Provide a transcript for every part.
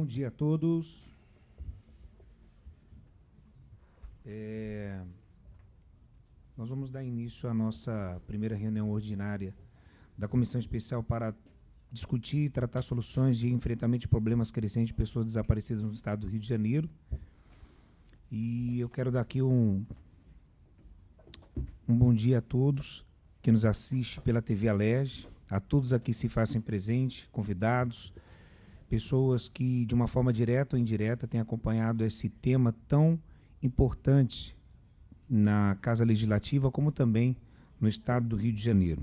Bom dia a todos. Nós vamos dar início à nossa primeira reunião ordinária da Comissão Especial para discutir e tratar soluções de enfrentamento de problemas crescentes de pessoas desaparecidas no estado do Rio de Janeiro. E eu quero dar aqui um bom dia a todos que nos assistem pela TV Alerj, a todos aqui que se fazem presente, convidados, pessoas que, de uma forma direta ou indireta, têm acompanhado esse tema tão importante na Casa Legislativa, como também no estado do Rio de Janeiro.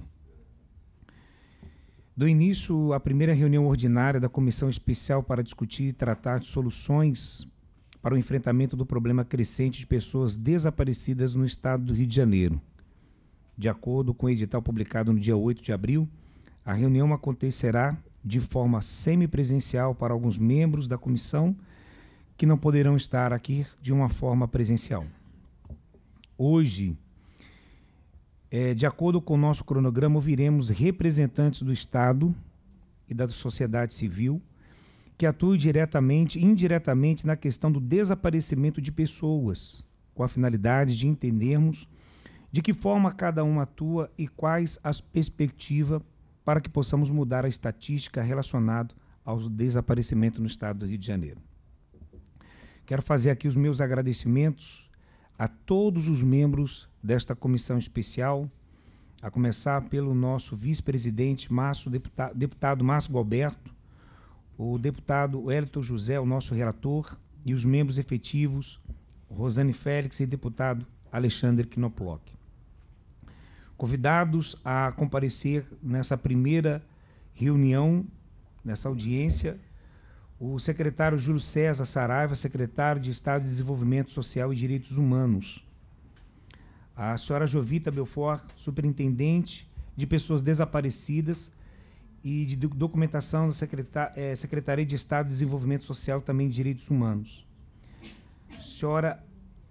Dou início à primeira reunião ordinária da Comissão Especial para discutir e tratar de soluções para o enfrentamento do problema crescente de pessoas desaparecidas no estado do Rio de Janeiro. De acordo com o edital publicado no dia 8 de abril, a reunião acontecerá de forma semipresencial para alguns membros da comissão que não poderão estar aqui de uma forma presencial. Hoje, de acordo com o nosso cronograma, ouviremos representantes do Estado e da sociedade civil que atuem diretamente e indiretamente na questão do desaparecimento de pessoas, com a finalidade de entendermos de que forma cada um atua e quais as perspectivas para que possamos mudar a estatística relacionada ao desaparecimento no estado do Rio de Janeiro. Quero fazer aqui os meus agradecimentos a todos os membros desta comissão especial, a começar pelo nosso vice-presidente, deputado Márcio Galberto, o deputado Wellington José, o nosso relator, e os membros efetivos, Rosane Félix e deputado Alexandre Knoploch. Convidados a comparecer nessa primeira reunião, nessa audiência, o secretário Júlio César Saraiva, secretário de Estado de Desenvolvimento Social e Direitos Humanos, a senhora Jovita Belfort, superintendente de pessoas desaparecidas e de documentação da Secretaria de Estado de Desenvolvimento Social e também de Direitos Humanos. Senhora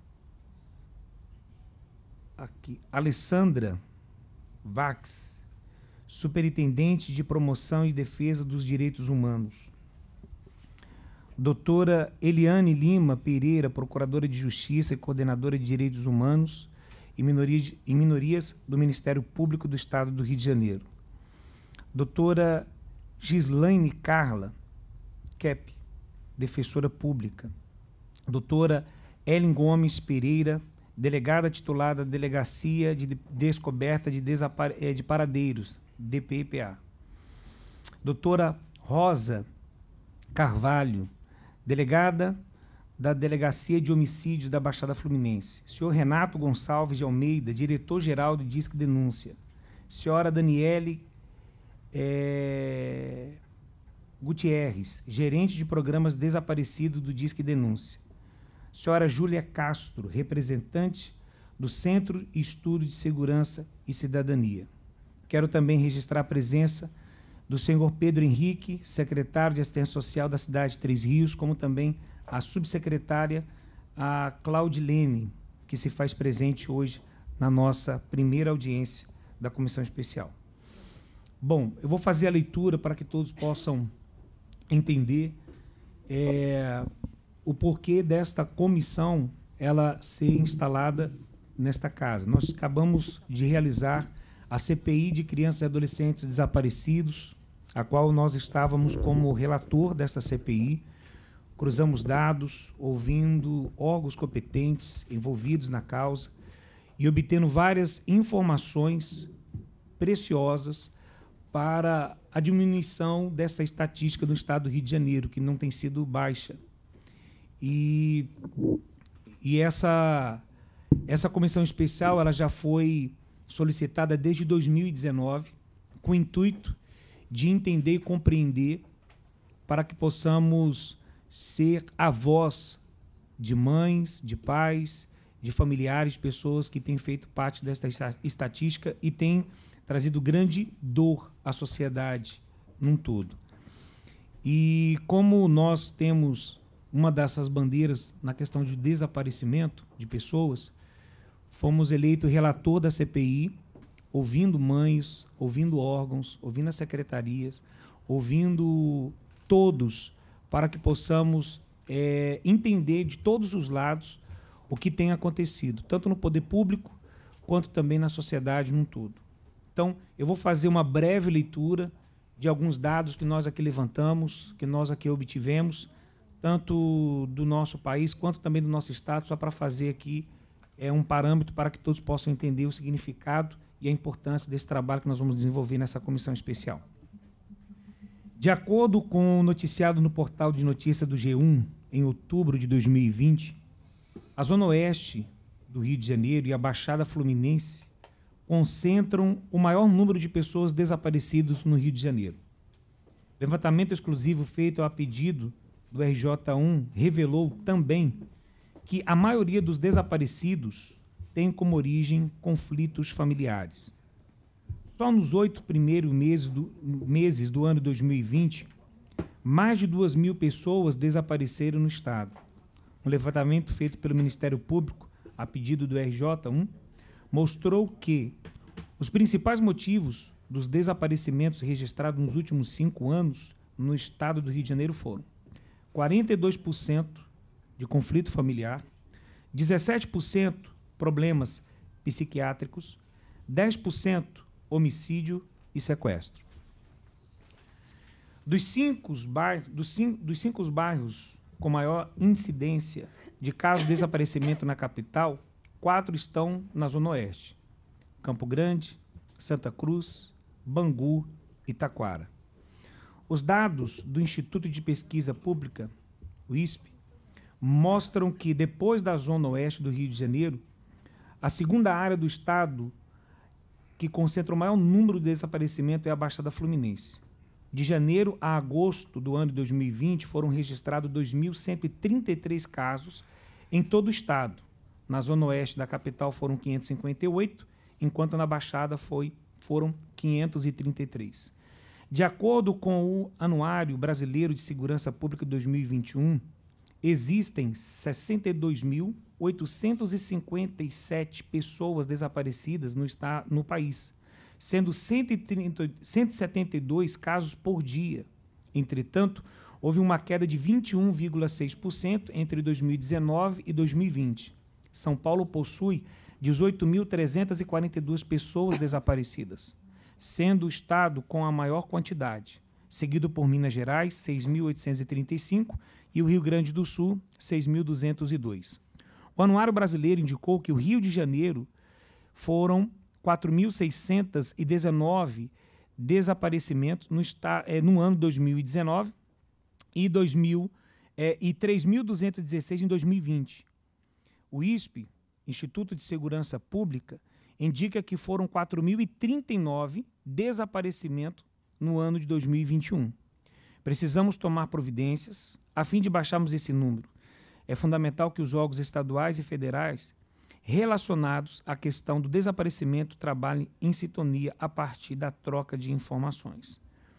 Alessandra Vax, superintendente de Promoção e Defesa dos Direitos Humanos. Doutora Eliane Lima Pereira, procuradora de Justiça e coordenadora de Direitos Humanos e Minorias do Ministério Público do Estado do Rio de Janeiro. Doutora Gislaine Carla Kepp, defensora pública. Doutora Ellen Gomes Pereira, delegada titular da Delegacia de Descoberta de Paradeiros, DPPA. Doutora Rosa Carvalho, delegada da Delegacia de Homicídios da Baixada Fluminense. Senhor Renato Gonçalves de Almeida, diretor-geral do Disque Denúncia. Senhora Daniele Gutierrez, gerente de programas desaparecidos do Disque Denúncia. Senhora Júlia Castro, representante do Centro e Estudo de Segurança e Cidadania. Quero também registrar a presença do senhor Pedro Henrique, secretário de Assistência Social da cidade de Três Rios, como também a subsecretária, a Claudilene, que se faz presente hoje na nossa primeira audiência da Comissão Especial. Bom, eu vou fazer a leitura para que todos possam entender o porquê desta comissão ela ser instalada nesta casa. Nós acabamos de realizar a CPI de crianças e adolescentes desaparecidos, a qual nós estávamos como relator desta CPI, cruzamos dados, ouvindo órgãos competentes envolvidos na causa e obtendo várias informações preciosas para a diminuição dessa estatística no estado do Rio de Janeiro, que não tem sido baixa. E essa comissão especial ela já foi solicitada desde 2019, com o intuito de entender e compreender para que possamos ser a voz de mães, de pais, de familiares, pessoas que têm feito parte desta estatística e têm trazido grande dor à sociedade num todo. E como nós temos uma dessas bandeiras na questão de desaparecimento de pessoas, fomos eleitos relator da CPI, ouvindo mães, ouvindo órgãos, ouvindo as secretarias, ouvindo todos para que possamos entender de todos os lados o que tem acontecido, tanto no poder público quanto também na sociedade num todo. Então, eu vou fazer uma breve leitura de alguns dados que nós aqui levantamos, que nós aqui obtivemos, tanto do nosso país quanto também do nosso estado, só para fazer aqui um parâmetro para que todos possam entender o significado e a importância desse trabalho que nós vamos desenvolver nessa comissão especial. De acordo com o noticiado no portal de notícia do G1, em outubro de 2020, a Zona Oeste do Rio de Janeiro e a Baixada Fluminense concentram o maior número de pessoas desaparecidas no Rio de Janeiro. Levantamento exclusivo feito a pedido do RJ1 revelou também que a maioria dos desaparecidos tem como origem conflitos familiares. Só nos 8 primeiros meses do ano 2020, mais de 2.000 pessoas desapareceram no estado. Um levantamento feito pelo Ministério Público, a pedido do RJ1, mostrou que os principais motivos dos desaparecimentos registrados nos últimos 5 anos no estado do Rio de Janeiro foram 42% de conflito familiar, 17% problemas psiquiátricos, 10% homicídio e sequestro. Dos cinco bairros com maior incidência de casos de desaparecimento na capital, 4 estão na Zona Oeste: Campo Grande, Santa Cruz, Bangu e Taquara. Os dados do Instituto de Pesquisa Pública, o ISP, mostram que, depois da Zona Oeste do Rio de Janeiro, a segunda área do estado que concentra o maior número de desaparecimento é a Baixada Fluminense. De janeiro a agosto do ano de 2020, foram registrados 2.133 casos em todo o estado. Na Zona Oeste da capital foram 558, enquanto na Baixada foram 533. De acordo com o Anuário Brasileiro de Segurança Pública de 2021, existem 62.857 pessoas desaparecidas no país, sendo 172 casos por dia. Entretanto, houve uma queda de 21,6% entre 2019 e 2020. São Paulo possui 18.342 pessoas desaparecidas, sendo o estado com a maior quantidade, seguido por Minas Gerais, 6.835, e o Rio Grande do Sul, 6.202. O Anuário Brasileiro indicou que o Rio de Janeiro foram 4.619 desaparecimentos no ano 2019 e 3.216 em 2020. O ISP, Instituto de Segurança Pública, indica que foram 4.039 desaparecimentos no ano de 2021. Precisamos tomar providências a fim de baixarmos esse número. É fundamental que os órgãos estaduais e federais relacionados à questão do desaparecimento trabalhem em sintonia a partir da troca de informações.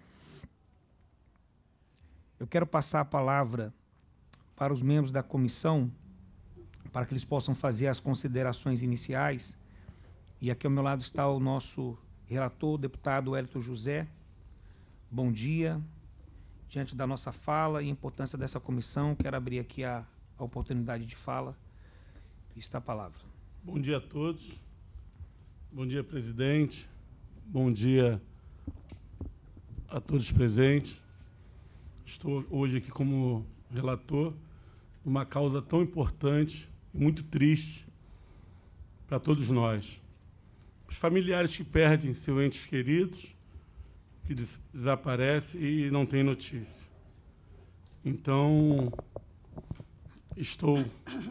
Eu quero passar a palavra para os membros da comissão, para que eles possam fazer as considerações iniciais. E aqui ao meu lado está o nosso relator, o deputado Wellington José. Bom dia. Diante da nossa fala e a importância dessa comissão, quero abrir aqui a oportunidade de fala. Está a palavra. Bom dia a todos. Bom dia, presidente. Bom dia a todos presentes. Estou hoje aqui como relator de uma causa tão importante e muito triste para todos nós. Os familiares que perdem seus entes queridos, que desaparecem e não têm notícia. Então, estou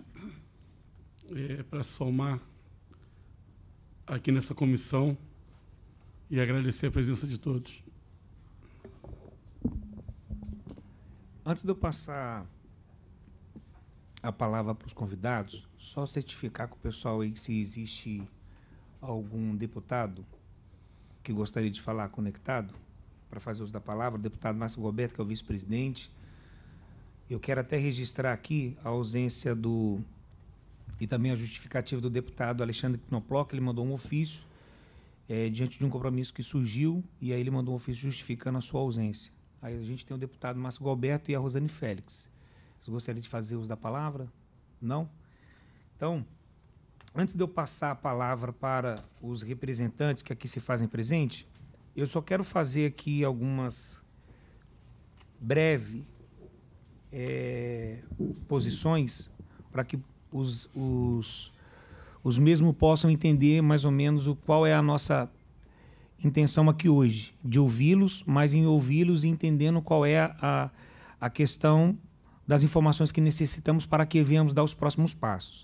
para somar aqui nessa comissão e agradecer a presença de todos. Antes de eu passar a palavra para os convidados, só certificar com o pessoal aí se existe algum deputado que gostaria de falar conectado para fazer uso da palavra. O deputado Márcio Roberto, que é o vice-presidente. Eu quero até registrar aqui a ausência e também a justificativa do deputado Alexandre Knoploch, que ele mandou um ofício diante de um compromisso que surgiu, e aí ele mandou um ofício justificando a sua ausência. Aí a gente tem o deputado Márcio Galberto e a Rosane Félix. Vocês gostariam de fazer uso da palavra? Não? Então, antes de eu passar a palavra para os representantes que aqui se fazem presente, eu só quero fazer aqui algumas breves posições para que os mesmos possam entender mais ou menos qual é a nossa intenção aqui hoje, de ouvi-los, mas em ouvi-los e entendendo qual é a questão das informações que necessitamos para que venhamos dar os próximos passos.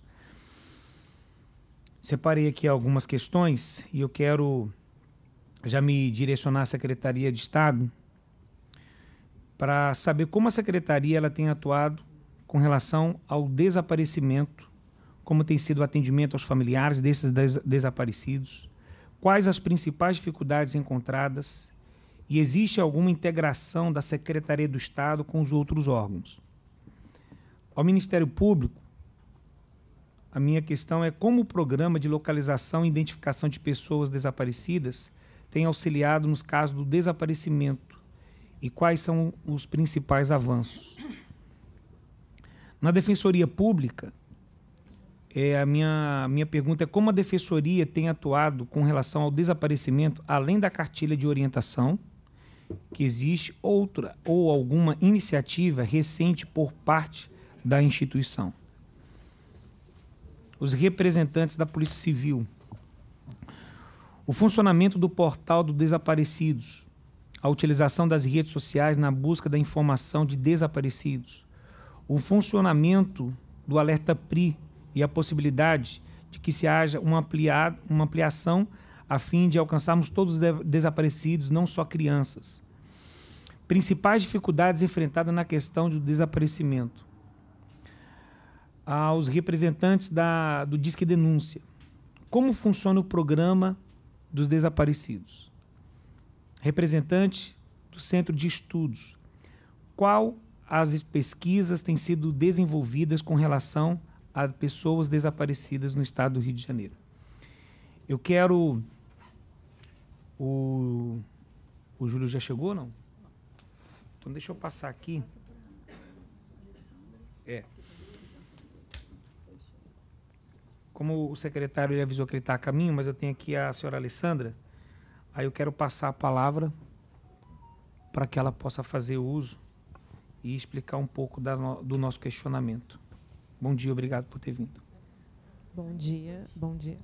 Separei aqui algumas questões e eu quero já me direcionar à Secretaria de Estado para saber como a Secretaria ela tem atuado com relação ao desaparecimento, como tem sido o atendimento aos familiares desses desaparecidos, quais as principais dificuldades encontradas e existe alguma integração da Secretaria do Estado com os outros órgãos. Ao Ministério Público, a minha questão é como o programa de localização e identificação de pessoas desaparecidas tem auxiliado nos casos do desaparecimento e quais são os principais avanços. Na Defensoria Pública, a minha pergunta é como a Defensoria tem atuado com relação ao desaparecimento, além da cartilha de orientação, que existe outra ou alguma iniciativa recente por parte da instituição. Os representantes da Polícia Civil, o funcionamento do portal dos desaparecidos, a utilização das redes sociais na busca da informação de desaparecidos, o funcionamento do alerta PRI e a possibilidade de que se haja uma ampliação a fim de alcançarmos todos os desaparecidos, não só crianças. Principais dificuldades enfrentadas na questão do desaparecimento. Aos representantes do Disque Denúncia. Como funciona o programa dos desaparecidos? Representante do Centro de Estudos. Qual as pesquisas têm sido desenvolvidas com relação a pessoas desaparecidas no estado do Rio de Janeiro? Eu quero... O Júlio já chegou, não? Então deixa eu passar aqui. Como o secretário ele avisou que ele está a caminho, mas eu tenho aqui a senhora Alessandra, aí eu quero passar a palavra para que ela possa fazer uso e explicar um pouco do nosso questionamento. Bom dia, obrigado por ter vindo. Bom dia, bom dia.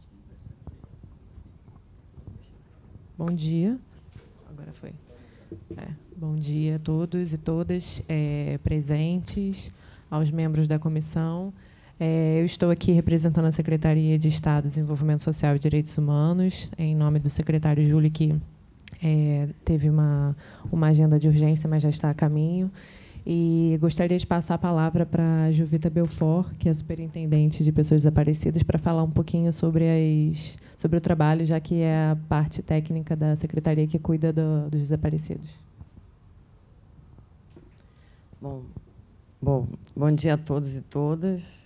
Bom dia. Agora foi. Bom dia a todos e todas presentes, aos membros da comissão. Eu estou aqui representando a Secretaria de Estado de Desenvolvimento Social e Direitos Humanos, em nome do secretário Júlio, que teve uma agenda de urgência, mas já está a caminho. E gostaria de passar a palavra para a Juvita Belfort, que é a superintendente de pessoas desaparecidas, para falar um pouquinho sobre o trabalho, já que é a parte técnica da Secretaria que cuida dos desaparecidos. Bom dia a todos e todas.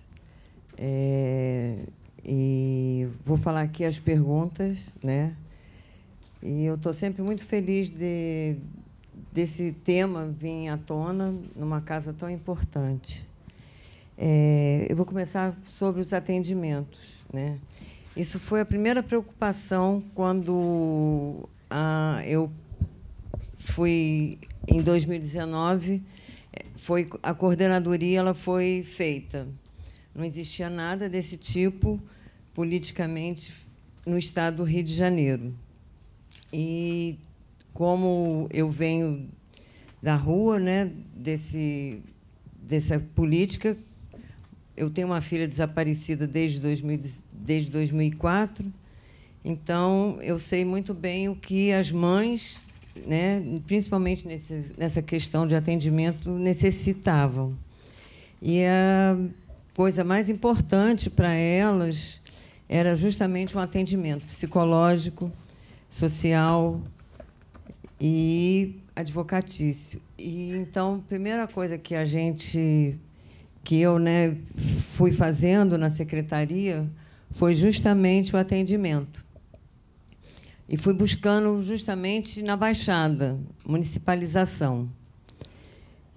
E vou falar aqui as perguntas, né? E eu estou sempre muito feliz desse tema vir à tona numa casa tão importante. Eu vou começar sobre os atendimentos, né? Isso foi a primeira preocupação quando eu fui, em 2019, a coordenadoria ela foi feita. Não existia nada desse tipo politicamente no estado do Rio de Janeiro. E como eu venho da rua, né, dessa política, eu tenho uma filha desaparecida desde 2004, então eu sei muito bem o que as mães, né, principalmente nessa questão de atendimento, necessitavam. E a coisa mais importante para elas era justamente um atendimento psicológico, social e advocatício. E então, a primeira coisa que eu, né, fui fazendo na secretaria foi justamente o atendimento. E fui buscando justamente na Baixada, municipalização,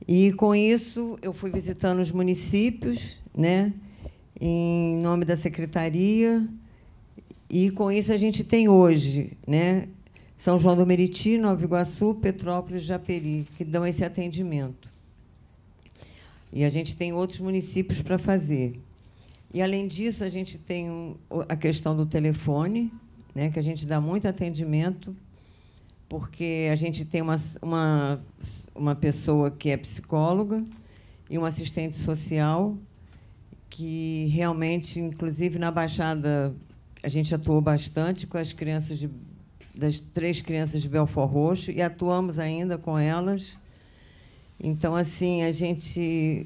E, com isso, eu fui visitando os municípios, né, em nome da secretaria, e, com isso, a gente tem hoje, né, São João do Meriti, Nova Iguaçu, Petrópolis, Japeri, que dão esse atendimento. E a gente tem outros municípios para fazer. E, além disso, a gente tem a questão do telefone, né, que a gente dá muito atendimento, porque a gente tem uma pessoa que é psicóloga e um assistente social, que realmente, inclusive, na Baixada, a gente atuou bastante com as crianças das 3 crianças de Belford Roxo, e atuamos ainda com elas. Então, assim, a gente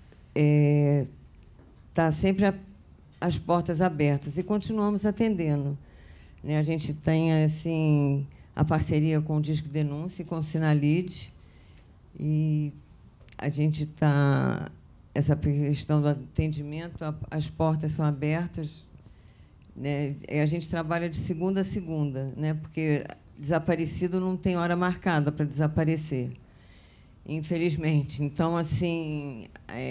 está sempre as portas abertas e continuamos atendendo, né? A gente tem, assim, a parceria com o Disque Denúncia e com o Sinalide, e a gente está... Essa questão do atendimento, as portas são abertas, né? A gente trabalha de segunda a segunda, né? Porque desaparecido não tem hora marcada para desaparecer, infelizmente. Então, assim,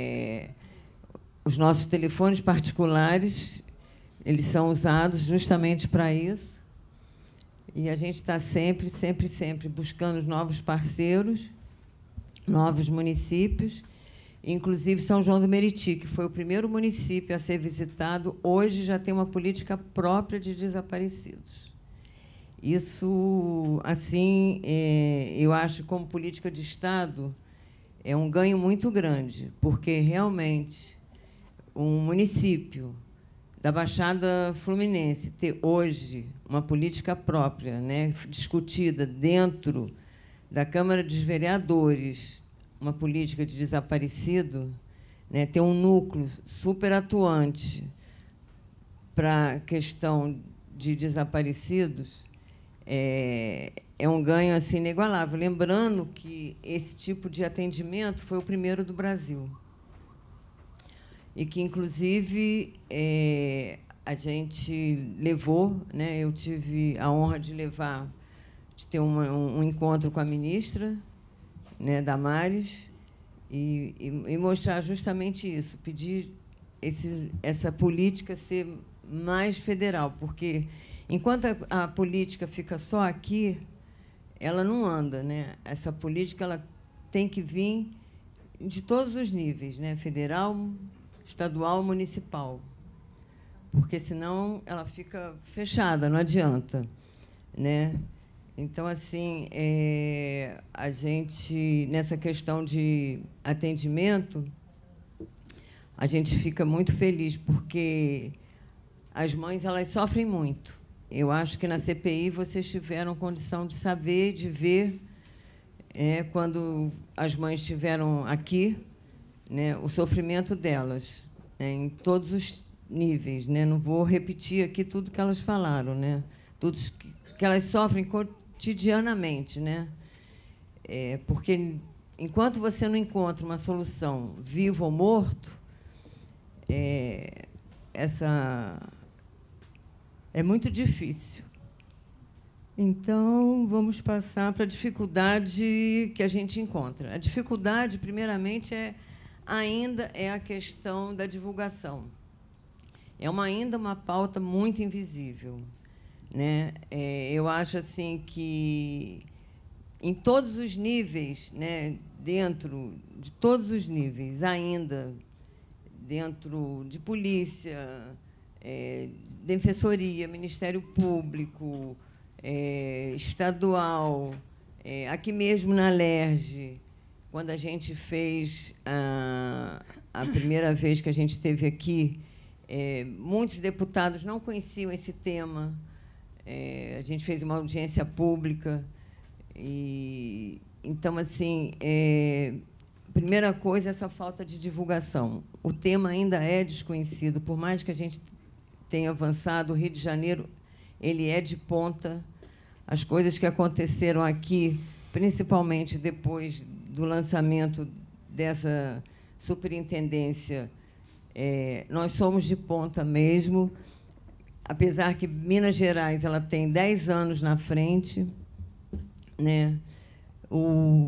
os nossos telefones particulares, eles são usados justamente para isso. E a gente está sempre, sempre, sempre buscando os novos parceiros, novos municípios, inclusive São João do Meriti, que foi o primeiro município a ser visitado, hoje já tem uma política própria de desaparecidos. Isso, assim, eu acho, como política de Estado, é um ganho muito grande, porque, realmente, um município da Baixada Fluminense ter, hoje, uma política própria, né, discutida dentro da Câmara dos Vereadores, uma política de desaparecido, né, ter um núcleo super atuante para a questão de desaparecidos, é um ganho, assim, inigualável. Lembrando que esse tipo de atendimento foi o primeiro do Brasil. E que, inclusive, a gente levou, né, eu tive a honra de ter um encontro com a ministra, né, Damares, e mostrar justamente isso, pedir essa política ser mais federal, porque, enquanto a política fica só aqui, ela não anda, né? Essa política ela tem que vir de todos os níveis, né? Federal, estadual, municipal, porque, senão, ela fica fechada, não adianta, né? Então, assim, a gente, nessa questão de atendimento, a gente fica muito feliz, porque as mães, elas sofrem muito. Eu acho que na CPI vocês tiveram condição de saber, de ver, quando as mães estiveram aqui, né, o sofrimento delas, né, em todos os níveis, né? Não vou repetir aqui tudo que elas falaram, né? Tudo que elas sofrem cotidianamente, né? Porque, enquanto você não encontra uma solução, vivo ou morto, é muito difícil. Então, vamos passar para a dificuldade que a gente encontra. A dificuldade, primeiramente, ainda é a questão da divulgação. Ainda uma pauta muito invisível, né? Eu acho, assim, que, em todos os níveis, né, dentro de todos os níveis, ainda dentro de polícia, defensoria, Ministério Público, estadual, aqui mesmo na LERJ, quando a gente fez a primeira vez que a gente esteve aqui, muitos deputados não conheciam esse tema. A gente fez uma audiência pública. Então, assim, a primeira coisa é essa falta de divulgação. O tema ainda é desconhecido, por mais que a gente tenha avançado. O Rio de Janeiro, ele é de ponta. As coisas que aconteceram aqui, principalmente depois do lançamento dessa superintendência, nós somos de ponta mesmo, apesar que Minas Gerais ela tem 10 anos na frente, né?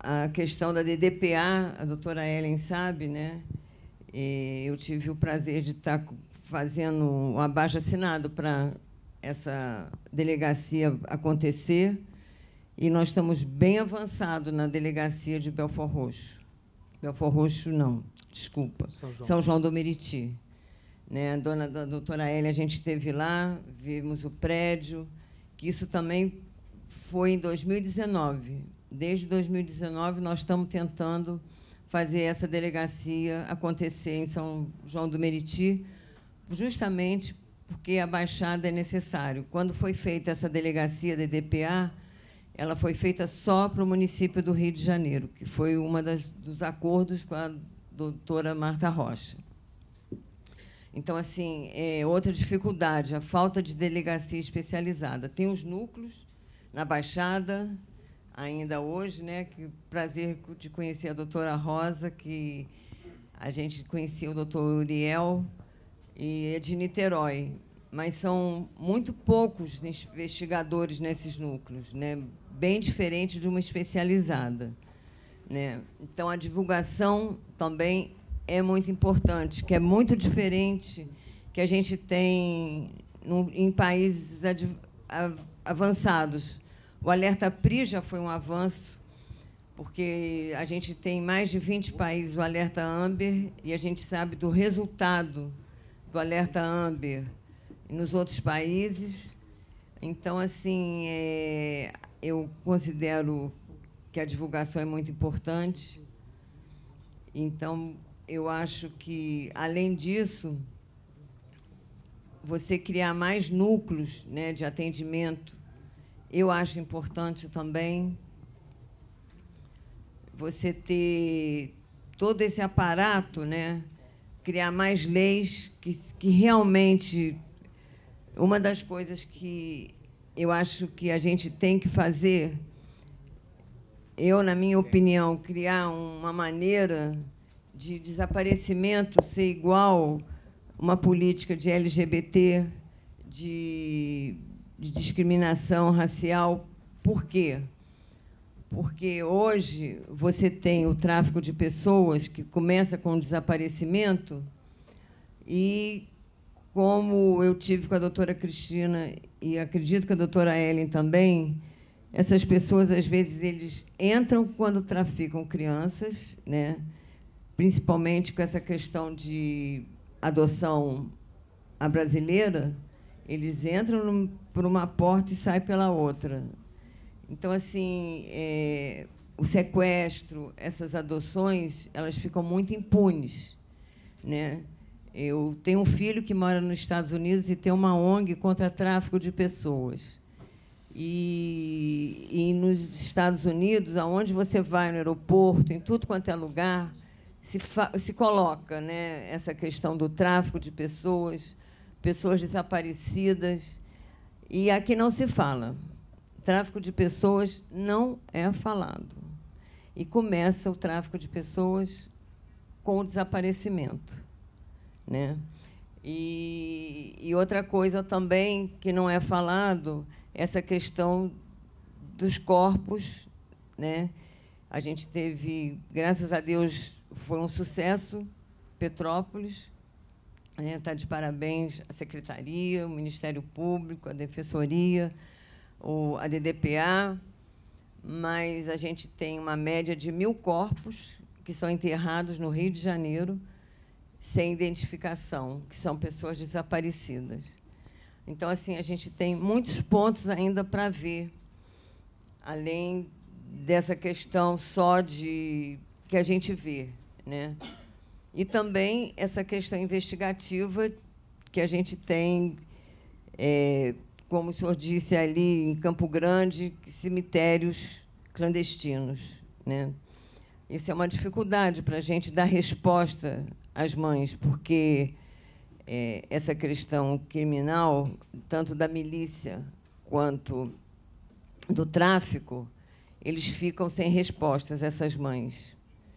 a questão da DDPA, a doutora Ellen sabe, né? E eu tive o prazer de estar fazendo um abaixo-assinado para essa delegacia acontecer, e nós estamos bem avançados na delegacia de Belford Roxo. Belford Roxo, não, desculpa, São João do Meriti. Né? A doutora Ellen, a gente esteve lá, vimos o prédio, que isso também foi em 2019. Desde 2019, nós estamos tentando fazer essa delegacia acontecer em São João do Meriti, justamente porque a Baixada é necessário. Quando foi feita essa delegacia da DDPA, ela foi feita só para o município do Rio de Janeiro, que foi um dos acordos com a doutora Marta Rocha. Então, assim, outra dificuldade, a falta de delegacia especializada. Tem os núcleos na Baixada, ainda hoje, né? Que prazer de conhecer a doutora Rosa, que a gente conhecia o doutor Uriel, e é de Niterói. Mas são muito poucos investigadores nesses núcleos, né? Bem diferente de uma especializada. Né? Então, a divulgação também é muito importante, que é muito diferente que a gente tem em países avançados. O Alerta PRI já foi um avanço, porque a gente tem mais de 20 países o Alerta Amber, e a gente sabe do resultado do Alerta Amber nos outros países. Então, assim, eu considero que a divulgação é muito importante. Então, eu acho que, além disso, você criar mais núcleos, né, de atendimento, eu acho importante também. Você ter todo esse aparato, né, criar mais leis que realmente... Uma das coisas que eu acho que a gente tem que fazer, na minha opinião, criar uma maneira de desaparecimento ser igual uma política de LGBT, de discriminação racial. Por quê? Porque hoje você tem o tráfico de pessoas que começa com o desaparecimento, e, como eu tive com a doutora Cristina, e acredito que a doutora Ellen também, essas pessoas, às vezes, eles entram quando traficam crianças, né? Principalmente com essa questão de adoção à brasileira, eles entram por uma porta e saem pela outra. Então, assim, o sequestro, essas adoções, elas ficam muito impunes. Né? Eu tenho um filho que mora nos Estados Unidos e tem uma ONG contra tráfico de pessoas. E nos Estados Unidos, aonde você vai, no aeroporto, em tudo quanto é lugar, se coloca, né, essa questão do tráfico de pessoas, pessoas desaparecidas. E aqui não se fala. Tráfico de pessoas não é falado. E começa o tráfico de pessoas com o desaparecimento. Né? E outra coisa também que não é falado, essa questão dos corpos. Né? A gente teve, graças a Deus, foi um sucesso, Petrópolis. Está de parabéns a Secretaria, o Ministério Público, a Defensoria, a DDPA, mas a gente tem uma média de 1.000 corpos que são enterrados no Rio de Janeiro sem identificação, que são pessoas desaparecidas. Então, assim, a gente tem muitos pontos ainda para ver, além dessa questão só que a gente vê. Né? E também essa questão investigativa que a gente tem, como o senhor disse ali, em Campo Grande, cemitérios clandestinos. Né? Isso é uma dificuldade para a gente dar resposta às mães, porque essa questão criminal, tanto da milícia quanto do tráfico, eles ficam sem respostas, essas mães.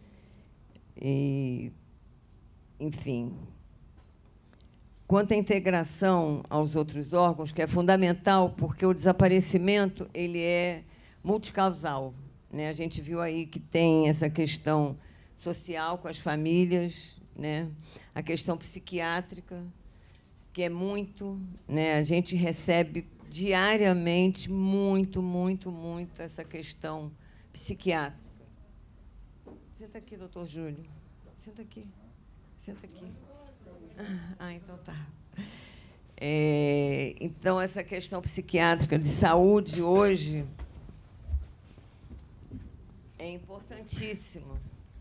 E, enfim, quanto à integração aos outros órgãos, que é fundamental, porque o desaparecimento ele é multicausal. né? A gente viu aí que tem essa questão social com as famílias, né? A questão psiquiátrica, que é muito, né? A gente recebe diariamente muito essa questão psiquiátrica. Senta aqui, doutor Júlio. Senta aqui. Senta aqui. Ah, então tá. Então, essa questão psiquiátrica de saúde hoje é importantíssima.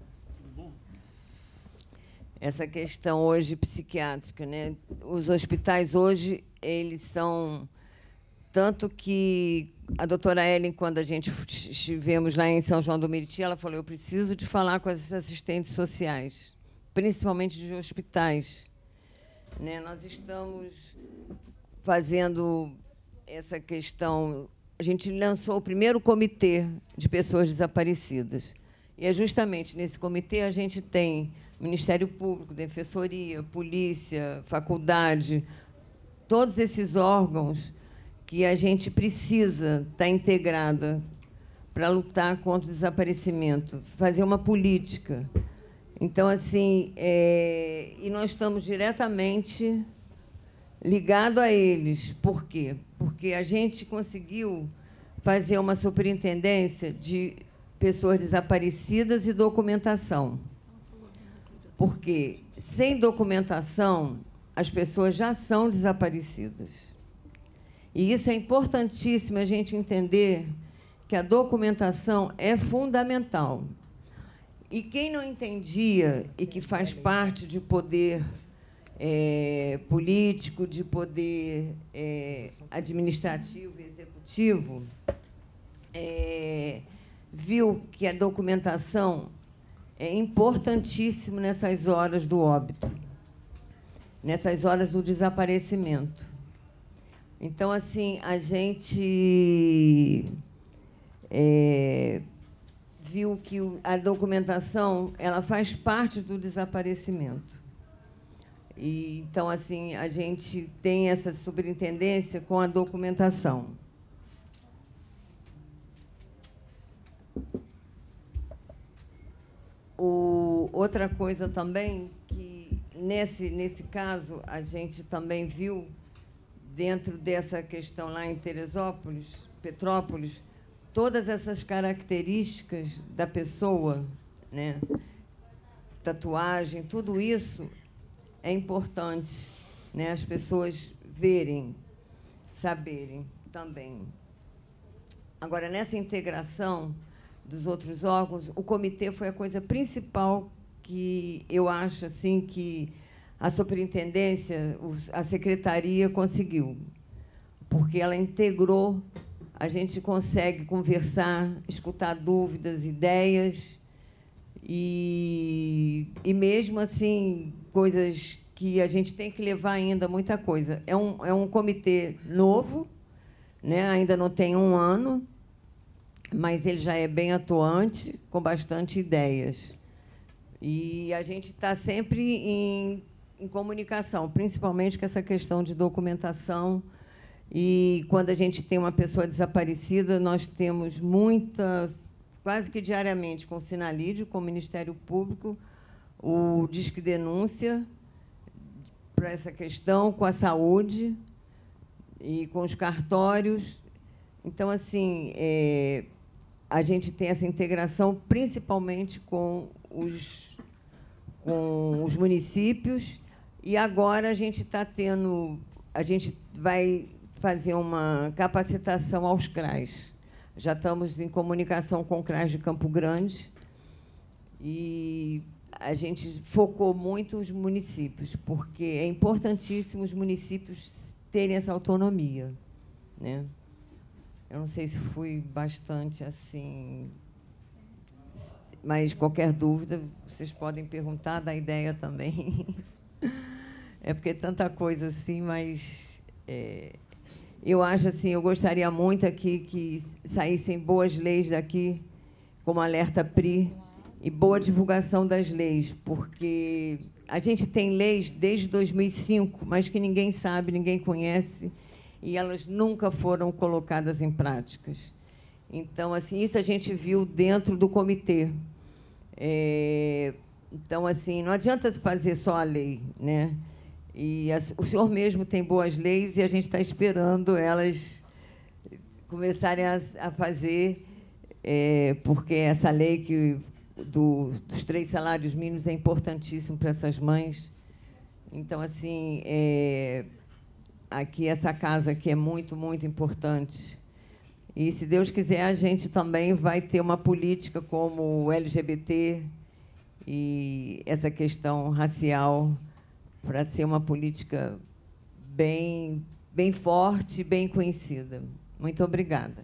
Essa questão hoje psiquiátrica, né? Os hospitais hoje, eles são... Tanto que a doutora Ellen, quando a gente estivemos lá em São João do Meriti, ela falou, eu preciso de falar com as assistentes sociais, principalmente de hospitais. Né? Nós estamos fazendo essa questão... A gente lançou o primeiro comitê de pessoas desaparecidas. E é justamente nesse comitê a gente tem Ministério Público, Defensoria, Polícia, Faculdade, todos esses órgãos que a gente precisa estar integrada para lutar contra o desaparecimento, fazer uma política. Então, assim, e nós estamos diretamente ligados a eles. Por quê? Porque a gente conseguiu fazer uma superintendência de pessoas desaparecidas e documentação. Porque, sem documentação, as pessoas já são desaparecidas. E isso é importantíssimo a gente entender que a documentação é fundamental. E quem não entendia e que faz parte de poder político, de poder administrativo e executivo, viu que a documentação é importantíssima nessas horas do óbito, nessas horas do desaparecimento. Então, assim, a gente viu que a documentação ela faz parte do desaparecimento. E, então, assim, a gente tem essa superintendência com a documentação. Outra coisa também, que nesse caso a gente também viu, dentro dessa questão lá em Teresópolis, Petrópolis, todas essas características da pessoa, né? Tatuagem, tudo isso é importante, né? As pessoas verem, saberem também. Agora, nessa integração dos outros órgãos, o comitê foi a coisa principal que eu acho assim que a superintendência, a secretaria conseguiu, porque ela integrou, a gente consegue conversar, escutar dúvidas, ideias, e mesmo assim, coisas que a gente tem que levar ainda muita coisa. É um comitê novo, né? Ainda não tem 1 ano, mas ele já é bem atuante, com bastante ideias. E a gente está sempre em comunicação, principalmente com essa questão de documentação. E, quando a gente tem uma pessoa desaparecida, nós temos quase que diariamente, com o Sinalídio, com o Ministério Público, o Disque Denúncia para essa questão, com a saúde e com os cartórios. Então, assim, a gente tem essa integração, principalmente com os municípios. E agora a gente vai fazer uma capacitação aos CRAs. Já estamos em comunicação com o CRAs de Campo Grande e a gente focou muito os municípios, porque é importantíssimo os municípios terem essa autonomia, né? Eu não sei se fui bastante assim, mas qualquer dúvida vocês podem perguntar, da ideia também. É porque é tanta coisa assim, mas eu acho assim, eu gostaria muito aqui que saíssem boas leis daqui, como Alerta PRI, e boa divulgação das leis, porque a gente tem leis desde 2005, mas que ninguém sabe, ninguém conhece, e elas nunca foram colocadas em práticas. Então, assim, isso a gente viu dentro do comitê. Então, assim, não adianta fazer só a lei, né? E o senhor mesmo tem boas leis e a gente está esperando elas começarem a fazer, porque essa lei dos 3 salários mínimos é importantíssimo para essas mães. Então, assim, aqui essa casa aqui é muito, muito importante. E, se Deus quiser, a gente também vai ter uma política como o LGBT e essa questão racial para ser uma política bem forte, bem conhecida. Muito obrigada.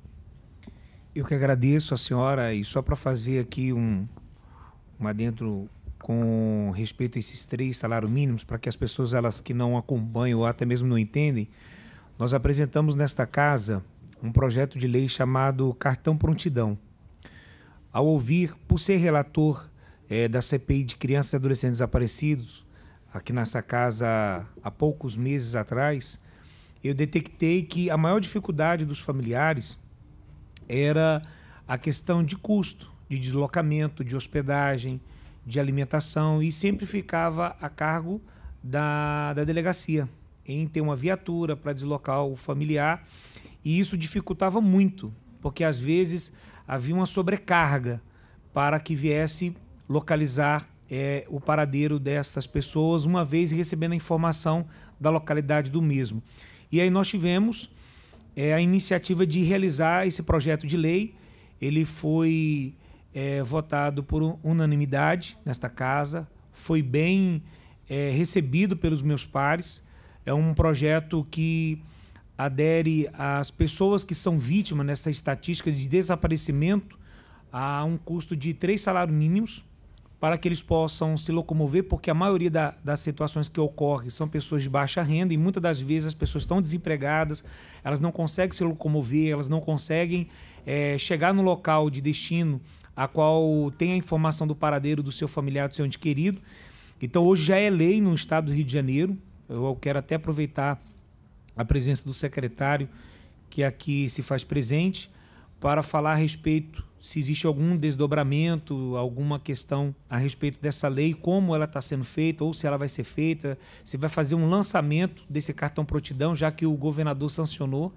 Eu que agradeço a senhora, e só para fazer aqui um adentro com respeito a esses 3 salários mínimos, para que as pessoas elas que não acompanham ou até mesmo não entendem, nós apresentamos nesta casa um projeto de lei chamado Cartão Prontidão. Ao ouvir, por ser relator da CPI de crianças e adolescentes desaparecidos, aqui nessa casa há poucos meses atrás, eu detectei que a maior dificuldade dos familiares era a questão de custo, de deslocamento, de hospedagem, de alimentação, e sempre ficava a cargo da delegacia em ter uma viatura para deslocar o familiar, e isso dificultava muito, porque às vezes havia uma sobrecarga para que viesse localizar o paradeiro dessas pessoas, uma vez recebendo a informação da localidade do mesmo. E aí nós tivemos a iniciativa de realizar esse projeto de lei. Ele foi votado por unanimidade nesta casa, foi bem recebido pelos meus pares. É um projeto que adere às pessoas que são vítimas nessa estatística de desaparecimento a um custo de 3 salários mínimos, para que eles possam se locomover, porque a maioria das situações que ocorrem são pessoas de baixa renda, e muitas das vezes as pessoas estão desempregadas, elas não conseguem se locomover, elas não conseguem chegar no local de destino a qual tem a informação do paradeiro do seu familiar, do seu ente querido. Então, hoje já é lei no estado do Rio de Janeiro. Eu quero até aproveitar a presença do secretário, que aqui se faz presente, para falar a respeito, se existe algum desdobramento, alguma questão a respeito dessa lei, como ela está sendo feita, ou se ela vai ser feita, se vai fazer um lançamento desse cartão prontidão, já que o governador sancionou.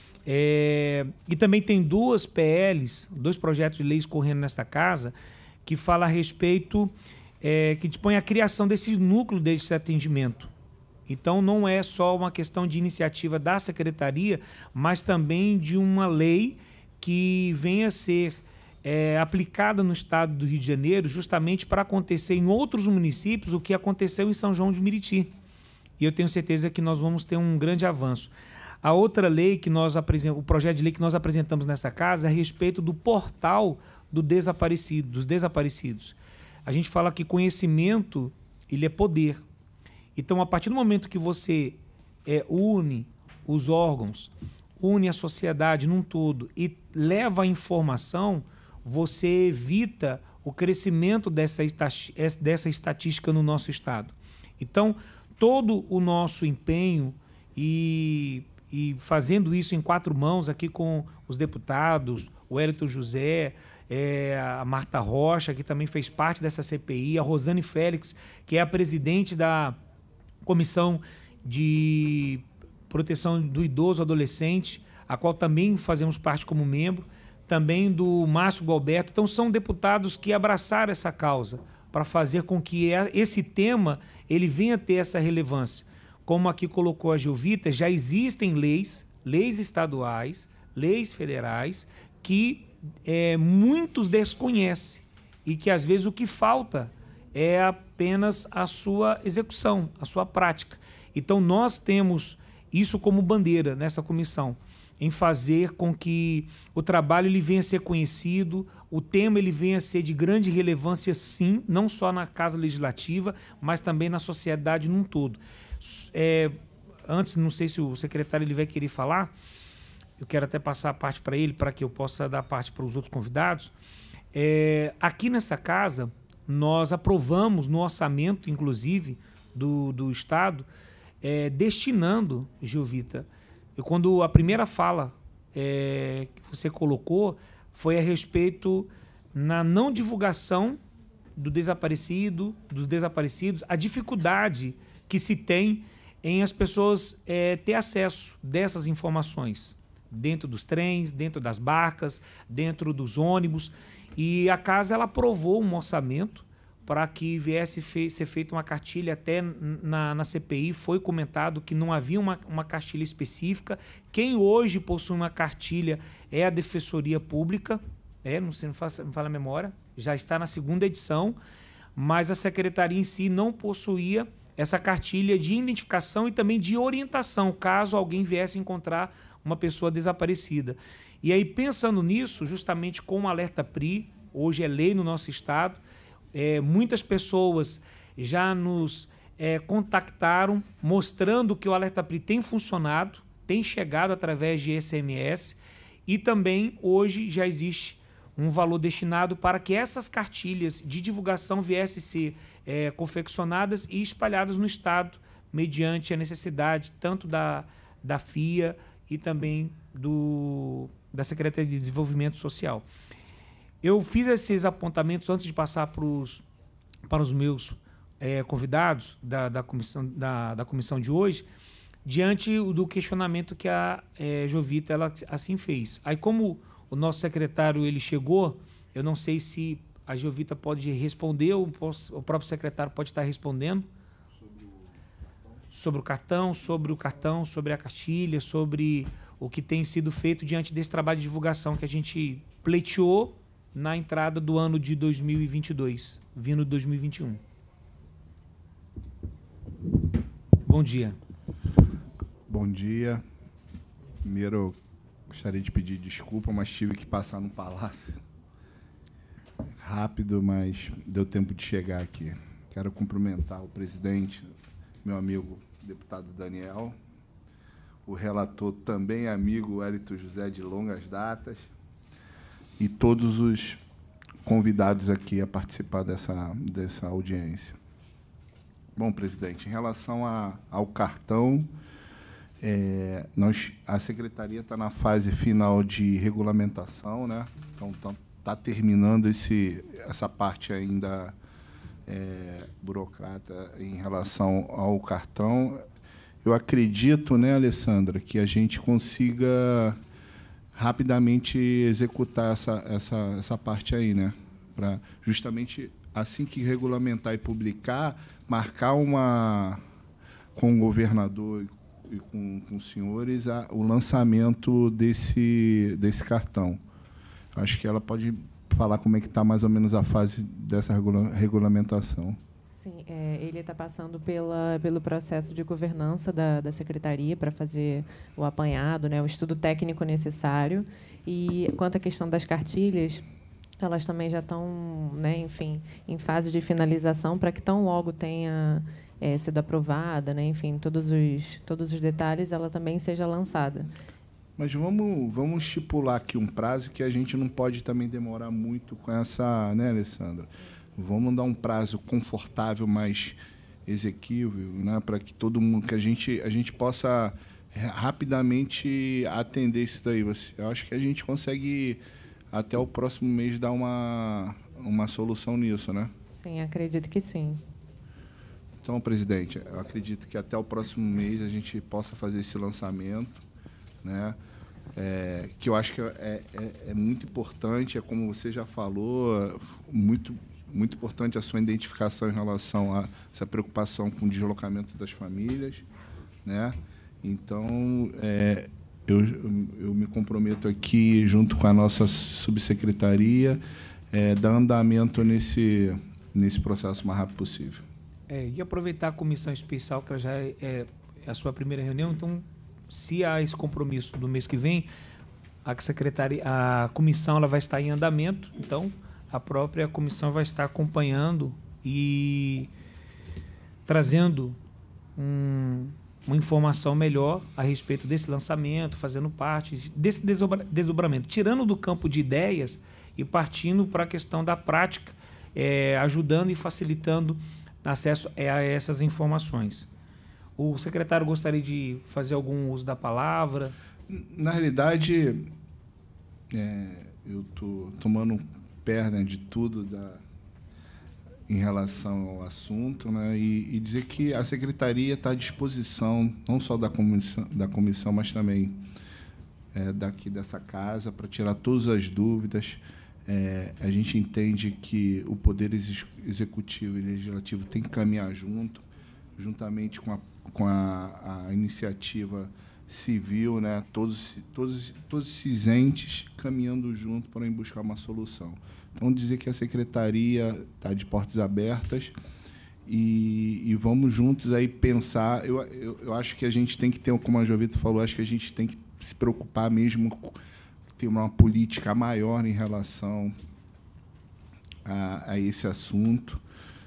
E também tem 2 PLs, 2 projetos de leis correndo nesta casa, que fala a respeito, que dispõe a criação desse núcleo desse atendimento. Então, não é só uma questão de iniciativa da secretaria, mas também de uma lei que venha a ser aplicada no estado do Rio de Janeiro, justamente para acontecer em outros municípios o que aconteceu em São João de Meriti. E eu tenho certeza que nós vamos ter um grande avanço. A outra lei que nós apresentamos, o projeto de lei que nós apresentamos nessa casa é a respeito do portal dos desaparecidos. A gente fala que conhecimento, ele é poder. Então, a partir do momento que você une os órgãos, une a sociedade num todo e leva a informação, você evita o crescimento dessa estatística no nosso estado. Então, todo o nosso empenho e fazendo isso em 4 mãos aqui com os deputados, o Hélito José, a Marta Rocha, que também fez parte dessa CPI, a Rosane Félix, que é a presidente da Comissão de Proteção do Idoso Adolescente, a qual também fazemos parte como membro, também do Márcio Galberto. Então, são deputados que abraçaram essa causa para fazer com que esse tema ele venha a ter essa relevância. Como aqui colocou a Jovita, já existem leis estaduais, leis federais, que muitos desconhecem e que, às vezes, o que falta é apenas a sua execução, a sua prática. Então, nós temos isso como bandeira nessa comissão, em fazer com que o trabalho ele venha a ser conhecido, o tema ele venha a ser de grande relevância, sim, não só na Casa Legislativa, mas também na sociedade num todo. Antes, não sei se o secretário ele vai querer falar, eu quero até passar a parte para ele, para que eu possa dar a parte para os outros convidados. Aqui nessa casa, nós aprovamos no orçamento, inclusive, do Estado, destinando, Jovita, quando a primeira fala que você colocou foi a respeito na não divulgação dos desaparecidos, a dificuldade que se tem em as pessoas ter acesso dessas informações dentro dos trens, dentro das barcas, dentro dos ônibus. E a casa ela aprovou um orçamento para que viesse ser feita uma cartilha. Até na CPI foi comentado que não havia uma cartilha específica. Quem hoje possui uma cartilha é a Defensoria Pública, não fala a memória, já está na 2ª edição, mas a Secretaria em si não possuía essa cartilha de identificação e também de orientação, caso alguém viesse encontrar uma pessoa desaparecida. E aí, pensando nisso, justamente com o Alerta PRI, hoje é lei no nosso estado, muitas pessoas já nos contactaram mostrando que o Alerta PRI tem funcionado, tem chegado através de SMS, e também hoje já existe um valor destinado para que essas cartilhas de divulgação viessem a ser confeccionadas e espalhadas no estado, mediante a necessidade tanto da FIA e também da Secretaria de Desenvolvimento Social. Eu fiz esses apontamentos antes de passar para os meus convidados da comissão de hoje, diante do questionamento que a Jovita ela assim fez. Aí, como o nosso secretário ele chegou, eu não sei se a Jovita pode responder ou o próprio secretário pode estar respondendo sobre o cartão, sobre a cartilha, sobre o que tem sido feito diante desse trabalho de divulgação que a gente pleiteou na entrada do ano de 2022, vindo de 2021. Bom dia. Bom dia. Primeiro, gostaria de pedir desculpa, mas tive que passar no palácio. Rápido, mas deu tempo de chegar aqui. Quero cumprimentar o presidente, meu amigo deputado Daniel, o relator também amigo Hélito José de longas datas, e todos os convidados aqui a participar dessa audiência. Bom, presidente, em relação ao cartão, a secretaria está na fase final de regulamentação, né? Então está terminando essa parte ainda burocrata em relação ao cartão. Eu acredito, né, Alessandra, que a gente consiga rapidamente executar essa parte aí, né? Para justamente assim que regulamentar e publicar, marcar com o governador e com os senhores o lançamento desse cartão. Acho que ela pode falar como é que está mais ou menos a fase dessa regulamentação. Sim, ele está passando pelo processo de governança da secretaria para fazer o apanhado, né, o estudo técnico necessário. E quanto à questão das cartilhas, elas também já estão, né, enfim, em fase de finalização para que tão logo tenha sido aprovada, né, enfim, todos os detalhes, ela também seja lançada. Mas vamos estipular aqui um prazo que a gente não pode também demorar muito com essa, né, Alessandra? Vamos dar um prazo confortável, mais exequível, né, para que todo mundo, que a gente possa rapidamente atender isso daí. Eu acho que a gente consegue até o próximo mês dar uma solução nisso, né? Sim, acredito que sim. Então, presidente, eu acredito que até o próximo mês a gente possa fazer esse lançamento, né? Que eu acho que é muito importante, como você já falou, muito importante a sua identificação em relação a essa preocupação com o deslocamento das famílias, né? Então, eu me comprometo aqui, junto com a nossa subsecretaria, dar andamento nesse processo o mais rápido possível. E aproveitar a comissão especial, que ela já é a sua primeira reunião, então, se há esse compromisso do mês que vem, a comissão ela vai estar em andamento, então a própria comissão vai estar acompanhando e trazendo uma informação melhor a respeito desse lançamento, fazendo parte desse desdobramento, tirando do campo de ideias e partindo para a questão da prática, ajudando e facilitando acesso a essas informações. O secretário gostaria de fazer algum uso da palavra? Na realidade, eu estou tomando perna de tudo em relação ao assunto, né? E dizer que a Secretaria está à disposição, não só da comissão, mas também daqui dessa casa, para tirar todas as dúvidas. A gente entende que o Poder Executivo e Legislativo tem que caminhar juntamente com a iniciativa civil, né? Todos esses entes caminhando junto para buscar uma solução. Então, dizer que a Secretaria está de portas abertas e vamos juntos aí pensar. Eu acho que a gente tem que ter, como a Jovita falou, acho que a gente tem que se preocupar mesmo com ter uma política maior em relação a esse assunto.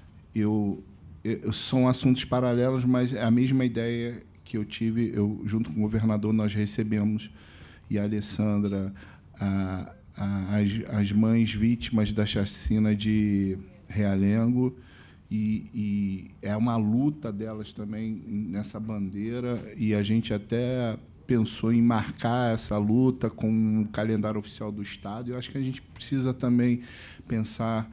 São assuntos paralelos, mas é a mesma ideia que eu tive. Junto com o governador, nós recebemos, e a Alessandra, as mães vítimas da chacina de Realengo, e é uma luta delas também nessa bandeira, e a gente até pensou em marcar essa luta com o calendário oficial do Estado. Eu acho que a gente precisa também pensar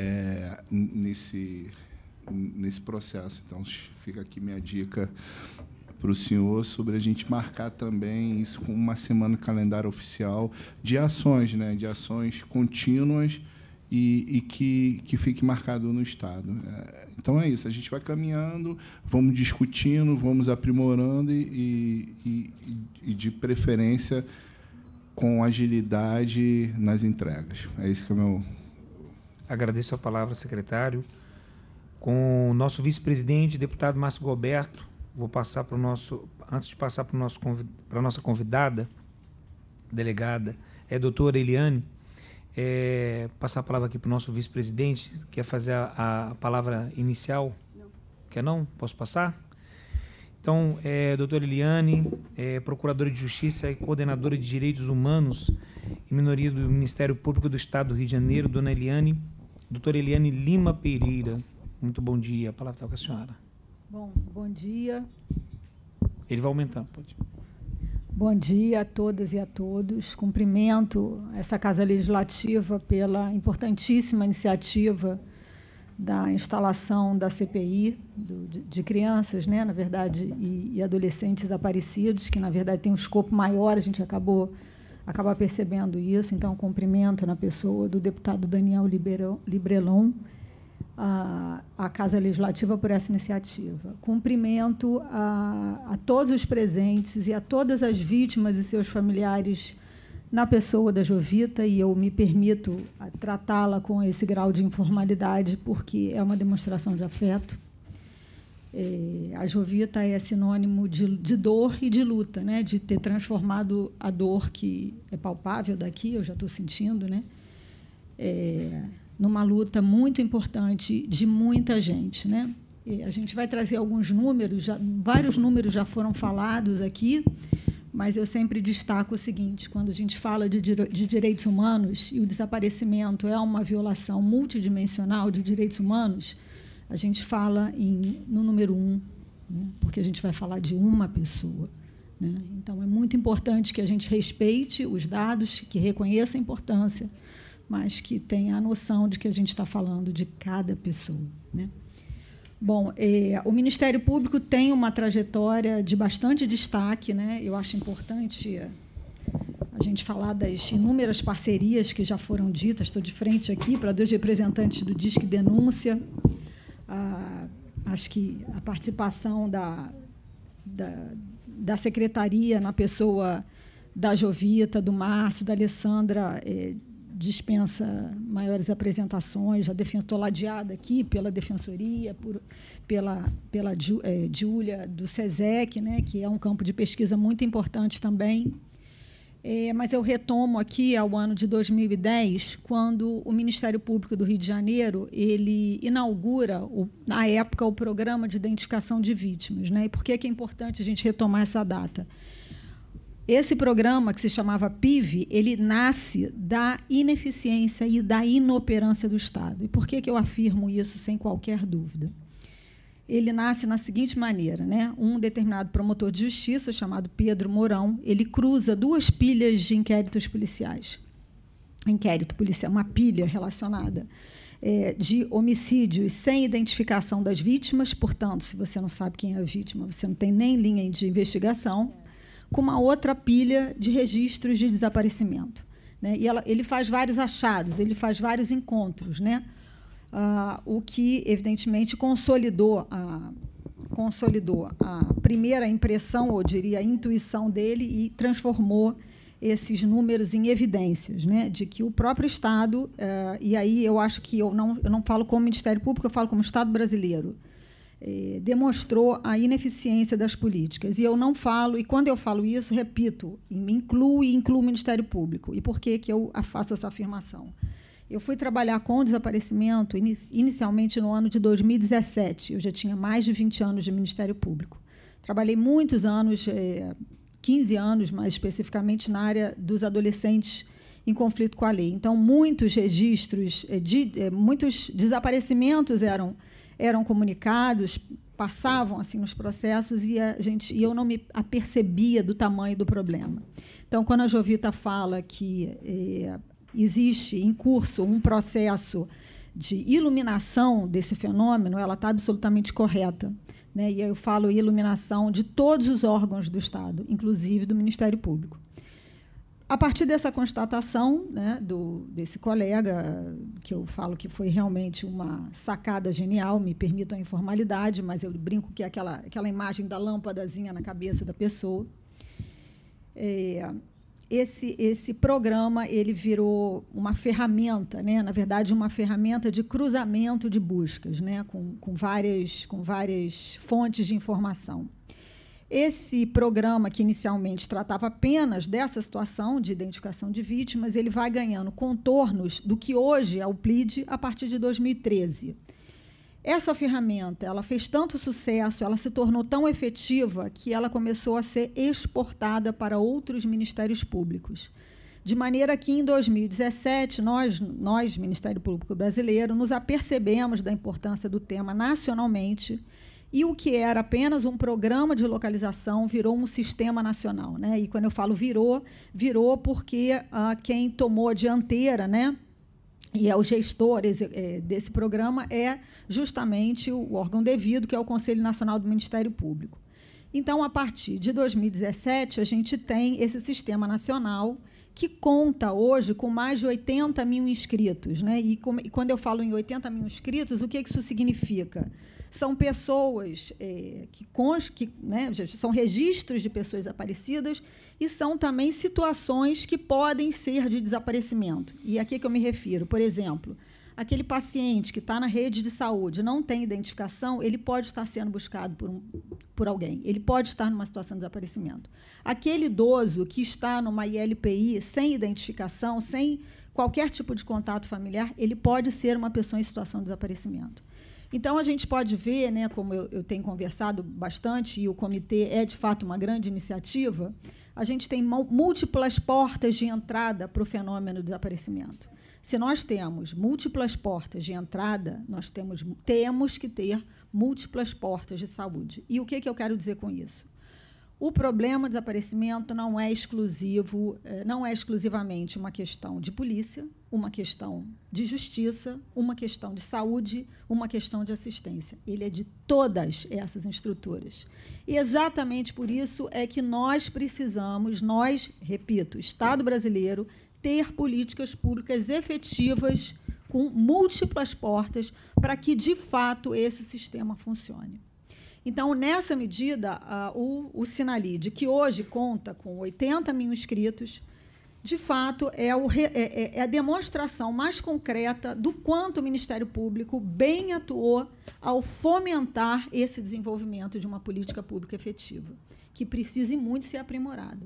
nesse processo. Então, fica aqui minha dica para o senhor sobre a gente marcar também isso com uma semana de calendário oficial de ações, né, de ações contínuas e que fique marcado no Estado. Então, é isso. A gente vai caminhando, vamos discutindo, vamos aprimorando e de preferência, com agilidade nas entregas. É isso que é o meu... Agradeço a palavra, secretário. Com o nosso vice-presidente, deputado Márcio Gilberto, vou passar para o nosso... Antes de passar para a nossa convidada, delegada, doutora Eliane, passar a palavra aqui para o nosso vice-presidente. Quer fazer a palavra inicial? Não. Quer não? Posso passar? Então, doutora Eliane, procuradora de Justiça e coordenadora de Direitos Humanos e Minorias do Ministério Público do Estado do Rio de Janeiro, doutora Eliane Lima Pereira. Muito bom dia. A palavra está com a senhora. Bom dia. Ele vai aumentar, pode. Bom dia a todas e a todos. Cumprimento essa Casa Legislativa pela importantíssima iniciativa da instalação da CPI de crianças, né, na verdade, e adolescentes desaparecidos, que, na verdade, tem um escopo maior, a gente acaba percebendo isso. Então, cumprimento na pessoa do deputado Daniel Librelon a Casa Legislativa por essa iniciativa. Cumprimento a todos os presentes e a todas as vítimas e seus familiares na pessoa da Jovita, e eu me permito tratá-la com esse grau de informalidade, porque é uma demonstração de afeto. A Jovita é sinônimo de dor e de luta, né? De ter transformado a dor, que é palpável daqui, eu já estou sentindo, né? Numa luta muito importante de muita gente, né? A gente vai trazer alguns números, vários números já foram falados aqui, mas eu sempre destaco o seguinte: quando a gente fala de direitos humanos e o desaparecimento é uma violação multidimensional de direitos humanos, a gente fala no número 1, né? Porque a gente vai falar de uma pessoa, né? Então, é muito importante que a gente respeite os dados, que reconheça a importância, mas que tenha a noção de que a gente está falando de cada pessoa, né? Bom, o Ministério Público tem uma trajetória de bastante destaque, né? Eu acho importante a gente falar das inúmeras parcerias que já foram ditas. Estou de frente aqui para 2 representantes do Disque Denúncia. Acho que a participação da Secretaria, na pessoa da Jovita, do Márcio, da Alessandra, dispensa maiores apresentações. Já estou ladeada aqui pela Defensoria, pela Júlia, do SESEC, né, que é um campo de pesquisa muito importante também. Mas eu retomo aqui ao ano de 2010, quando o Ministério Público do Rio de Janeiro ele inaugura, na época, o Programa de Identificação de Vítimas, né? E por que é importante a gente retomar essa data? Esse programa, que se chamava PIV, ele nasce da ineficiência e da inoperância do Estado. E por que eu afirmo isso sem qualquer dúvida? ele nasce na seguinte maneira, né? Um determinado promotor de justiça, chamado Pedro Mourão, ele cruza 2 pilhas de inquéritos policiais. Inquérito policial, uma pilha relacionada de homicídios sem identificação das vítimas, portanto, se você não sabe quem é a vítima, você não tem nem linha de investigação, com uma outra pilha de registros de desaparecimento, né? E ele faz vários achados, ele faz vários encontros, né? O que, evidentemente, consolidou a primeira impressão, ou diria, a intuição dele, e transformou esses números em evidências, né, de que o próprio Estado, e aí eu acho que eu não falo como Ministério Público, eu falo como Estado brasileiro, demonstrou a ineficiência das políticas. E eu não falo, e quando eu falo isso, repito, incluo o Ministério Público. E por que eu faço essa afirmação? Eu fui trabalhar com o desaparecimento inicialmente no ano de 2017. Eu já tinha mais de 20 anos de Ministério Público. Trabalhei muitos anos, 15 anos, mais especificamente, na área dos adolescentes em conflito com a lei. Então, muitos registros, muitos desaparecimentos eram comunicados, passavam assim nos processos, e eu não me apercebia do tamanho do problema. Então, quando a Jovita fala que existe em curso um processo de iluminação desse fenômeno, ela está absolutamente correta, né? E eu falo iluminação de todos os órgãos do Estado, inclusive do Ministério Público. A partir dessa constatação, né, desse colega, que eu falo que foi realmente uma sacada genial, me permitam a informalidade, mas eu brinco que é aquela imagem da lâmpadazinha na cabeça da pessoa, esse programa ele virou uma ferramenta, né? Na verdade, uma ferramenta de cruzamento de buscas, né? com várias fontes de informação. Esse programa, que inicialmente tratava apenas dessa situação de identificação de vítimas, ele vai ganhando contornos do que hoje é o PLID a partir de 2013. Essa ferramenta, ela fez tanto sucesso, ela se tornou tão efetiva, que ela começou a ser exportada para outros ministérios públicos. De maneira que, em 2017, nós, Ministério Público Brasileiro, nos apercebemos da importância do tema nacionalmente, e o que era apenas um programa de localização virou um sistema nacional, né? E, quando eu falo virou porque quem tomou a dianteira, né, e é o gestor desse programa, é justamente o órgão devido, que é o Conselho Nacional do Ministério Público. Então, a partir de 2017, a gente tem esse sistema nacional que conta hoje com mais de 80 mil inscritos, né? E quando eu falo em 80 mil inscritos, o que isso significa? São pessoas né, são registros de pessoas desaparecidas, e são também situações que podem ser de desaparecimento. E a que eu me refiro? Por exemplo, aquele paciente que está na rede de saúde, não tem identificação, ele pode estar sendo buscado por alguém, ele pode estar numa situação de desaparecimento. Aquele idoso que está numa ILPI sem identificação, sem qualquer tipo de contato familiar, ele pode ser uma pessoa em situação de desaparecimento. Então, a gente pode ver, né, como eu tenho conversado bastante, e o comitê é, de fato, uma grande iniciativa, a gente tem múltiplas portas de entrada para o fenômeno do desaparecimento. Se nós temos múltiplas portas de entrada, nós temos que ter múltiplas portas de saúde. E o que eu quero dizer com isso? O problema do desaparecimento não é exclusivamente uma questão de polícia, uma questão de justiça, uma questão de saúde, uma questão de assistência. Ele é de todas essas estruturas. E exatamente por isso é que nós precisamos, repito, Estado brasileiro, ter políticas públicas efetivas com múltiplas portas para que, de fato, esse sistema funcione. Então, nessa medida, o Sinalid, que hoje conta com 80 mil inscritos, de fato, é a demonstração mais concreta do quanto o Ministério Público bem atuou ao fomentar esse desenvolvimento de uma política pública efetiva, que precisa muito ser aprimorada.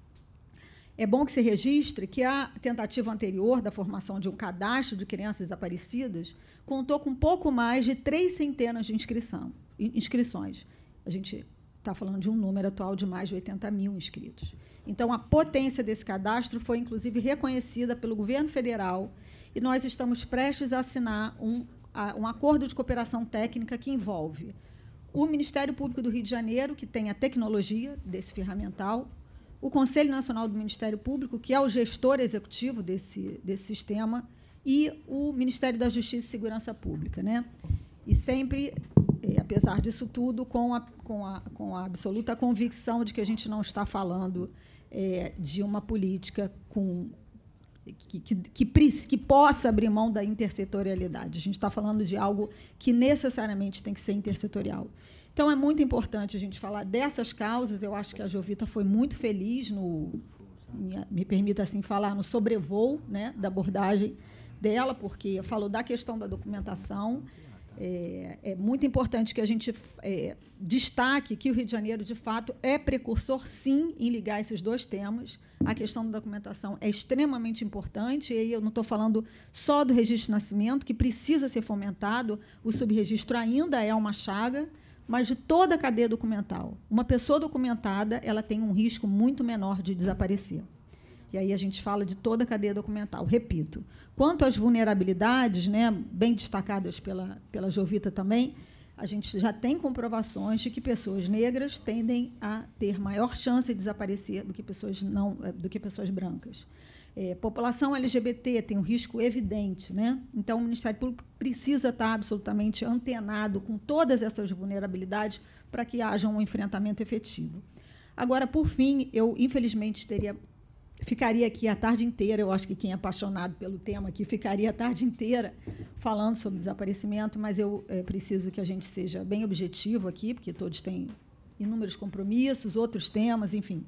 É bom que se registre que a tentativa anterior da formação de um cadastro de crianças desaparecidas contou com pouco mais de 300 de inscrições. A gente está falando de um número atual de mais de 80 mil inscritos. Então, a potência desse cadastro foi, inclusive, reconhecida pelo governo federal, e nós estamos prestes a assinar um acordo de cooperação técnica que envolve o Ministério Público do Rio de Janeiro, que tem a tecnologia desse ferramental, o Conselho Nacional do Ministério Público, que é o gestor executivo desse sistema, e o Ministério da Justiça e Segurança Pública, né? E sempre, apesar disso tudo, com a absoluta convicção de que a gente não está falando de uma política que possa abrir mão da intersetorialidade. A gente está falando de algo que necessariamente tem que ser intersetorial. Então, é muito importante a gente falar dessas causas. Eu acho que a Jovita foi muito feliz me permita assim falar, no sobrevoo, né, da abordagem dela, porque falou da questão da documentação. É muito importante que a gente destaque que o Rio de Janeiro, de fato, é precursor, sim, em ligar esses dois temas. A questão da documentação é extremamente importante, e aí eu não estou falando só do registro de nascimento, que precisa ser fomentado, o subregistro ainda é uma chaga, mas de toda a cadeia documental. Uma pessoa documentada, ela tem um risco muito menor de desaparecer. E aí a gente fala de toda a cadeia documental. Repito, quanto às vulnerabilidades, né, bem destacadas pela Jovita também, a gente já tem comprovações de que pessoas negras tendem a ter maior chance de desaparecer do que pessoas brancas. População LGBT tem um risco evidente, né? Então, o Ministério Público precisa estar absolutamente antenado com todas essas vulnerabilidades para que haja um enfrentamento efetivo. Agora, por fim, eu, infelizmente, ficaria aqui a tarde inteira, eu acho que quem é apaixonado pelo tema aqui ficaria a tarde inteira falando sobre desaparecimento, mas eu preciso que a gente seja bem objetivo aqui, porque todos têm inúmeros compromissos, outros temas, enfim.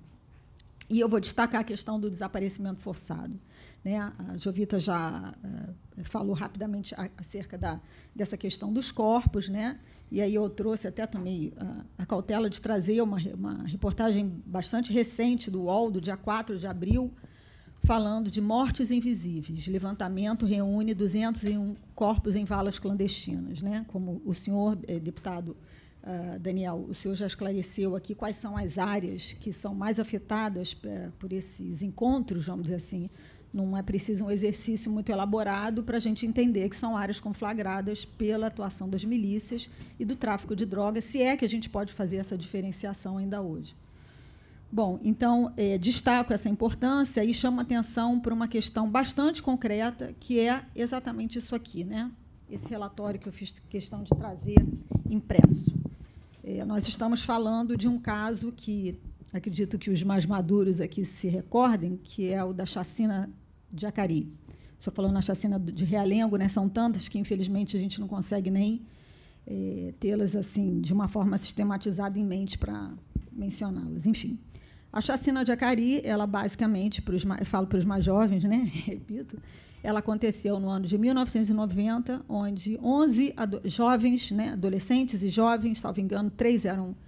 E eu vou destacar a questão do desaparecimento forçado, né? A Jovita já falou rapidamente acerca dessa questão dos corpos, né? E aí eu trouxe, até tomei a cautela de trazer uma reportagem bastante recente do UOL, do dia 4 de abril, falando de mortes invisíveis. Levantamento reúne 201 corpos em valas clandestinas, né? Como o senhor, deputado Daniel, o senhor já esclareceu aqui quais são as áreas que são mais afetadas por esses encontros, vamos dizer assim. Não é preciso um exercício muito elaborado para a gente entender que são áreas conflagradas pela atuação das milícias e do tráfico de drogas, se é que a gente pode fazer essa diferenciação ainda hoje. Bom, então, destaco essa importância e chamo a atenção para uma questão bastante concreta, que é exatamente isso aqui, né? Esse relatório que eu fiz questão de trazer impresso. Nós estamos falando de um caso que, acredito que os mais maduros aqui se recordem, que é o da chacina de Jacari. O senhor falou na chacina de Realengo, né? São tantas que, infelizmente, a gente não consegue nem tê-las assim, de uma forma sistematizada em mente para mencioná-las. Enfim, a chacina de Jacari, ela basicamente, eu falo para os mais jovens, né? Repito, ela aconteceu no ano de 1990, onde 11 jovens, né, adolescentes e jovens, salvo engano, 3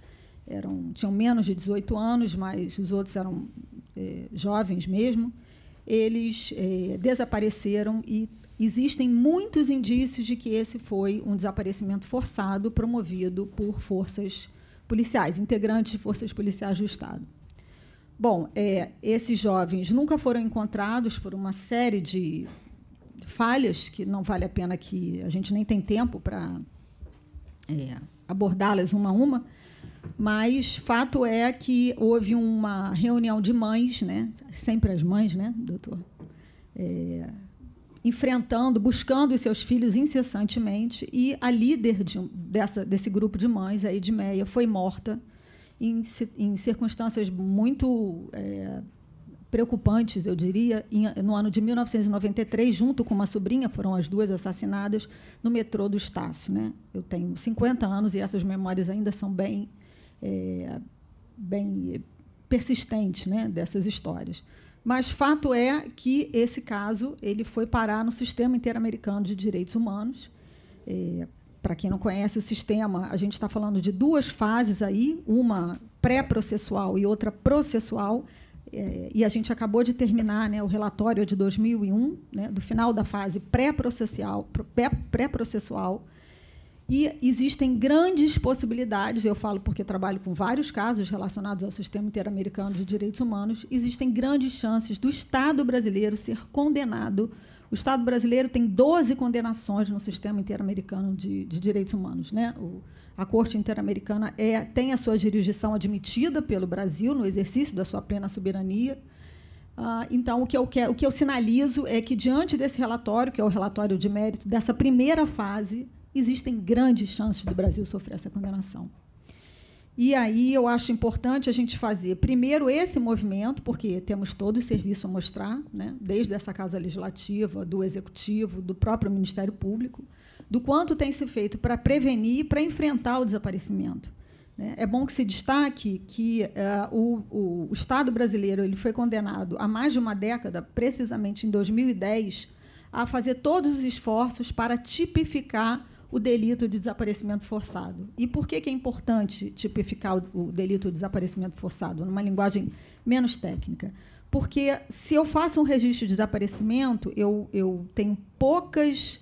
tinham menos de 18 anos, mas os outros eram jovens mesmo, eles desapareceram e existem muitos indícios de que esse foi um desaparecimento forçado promovido por forças policiais, integrantes de forças policiais do Estado. Bom, esses jovens nunca foram encontrados por uma série de falhas que não vale a pena, que a gente nem tem tempo para abordá-las uma a uma, mas fato é que houve uma reunião de mães, né? Sempre as mães, né, doutor? Buscando os seus filhos incessantemente, e a líder desse grupo de mães, a Edmeia, foi morta em circunstâncias muito preocupantes, eu diria, no ano de 1993, junto com uma sobrinha, foram as duas assassinadas no metrô do Estácio, né? Eu tenho 50 anos e essas memórias ainda são bem persistentes, né, dessas histórias. Mas fato é que esse caso ele foi parar no Sistema Interamericano de Direitos Humanos. Para quem não conhece o sistema, a gente está falando de duas fases aí, uma pré-processual e outra processual. E a gente acabou de terminar, né, o relatório de 2001, né, do final da fase pré-processual, e existem grandes possibilidades, eu falo porque trabalho com vários casos relacionados ao Sistema Interamericano de Direitos Humanos, existem grandes chances do Estado brasileiro ser condenado O Estado brasileiro tem 12 condenações no sistema interamericano de direitos humanos, né? A Corte Interamericana tem a sua jurisdição admitida pelo Brasil no exercício da sua plena soberania. Então, o que eu sinalizo é que, diante desse relatório, que é o relatório de mérito dessa primeira fase, existem grandes chances do Brasil sofrer essa condenação. E aí eu acho importante a gente fazer, primeiro, esse movimento, porque temos todo o serviço a mostrar, né, desde essa Casa Legislativa, do Executivo, do próprio Ministério Público, do quanto tem se feito para prevenir e para enfrentar o desaparecimento. É bom que se destaque que o Estado brasileiro ele foi condenado há mais de uma década, precisamente em 2010, a fazer todos os esforços para tipificar o delito de desaparecimento forçado. E por que é importante tipificar o delito de desaparecimento forçado, numa linguagem menos técnica? Porque, se eu faço um registro de desaparecimento, eu tenho poucas...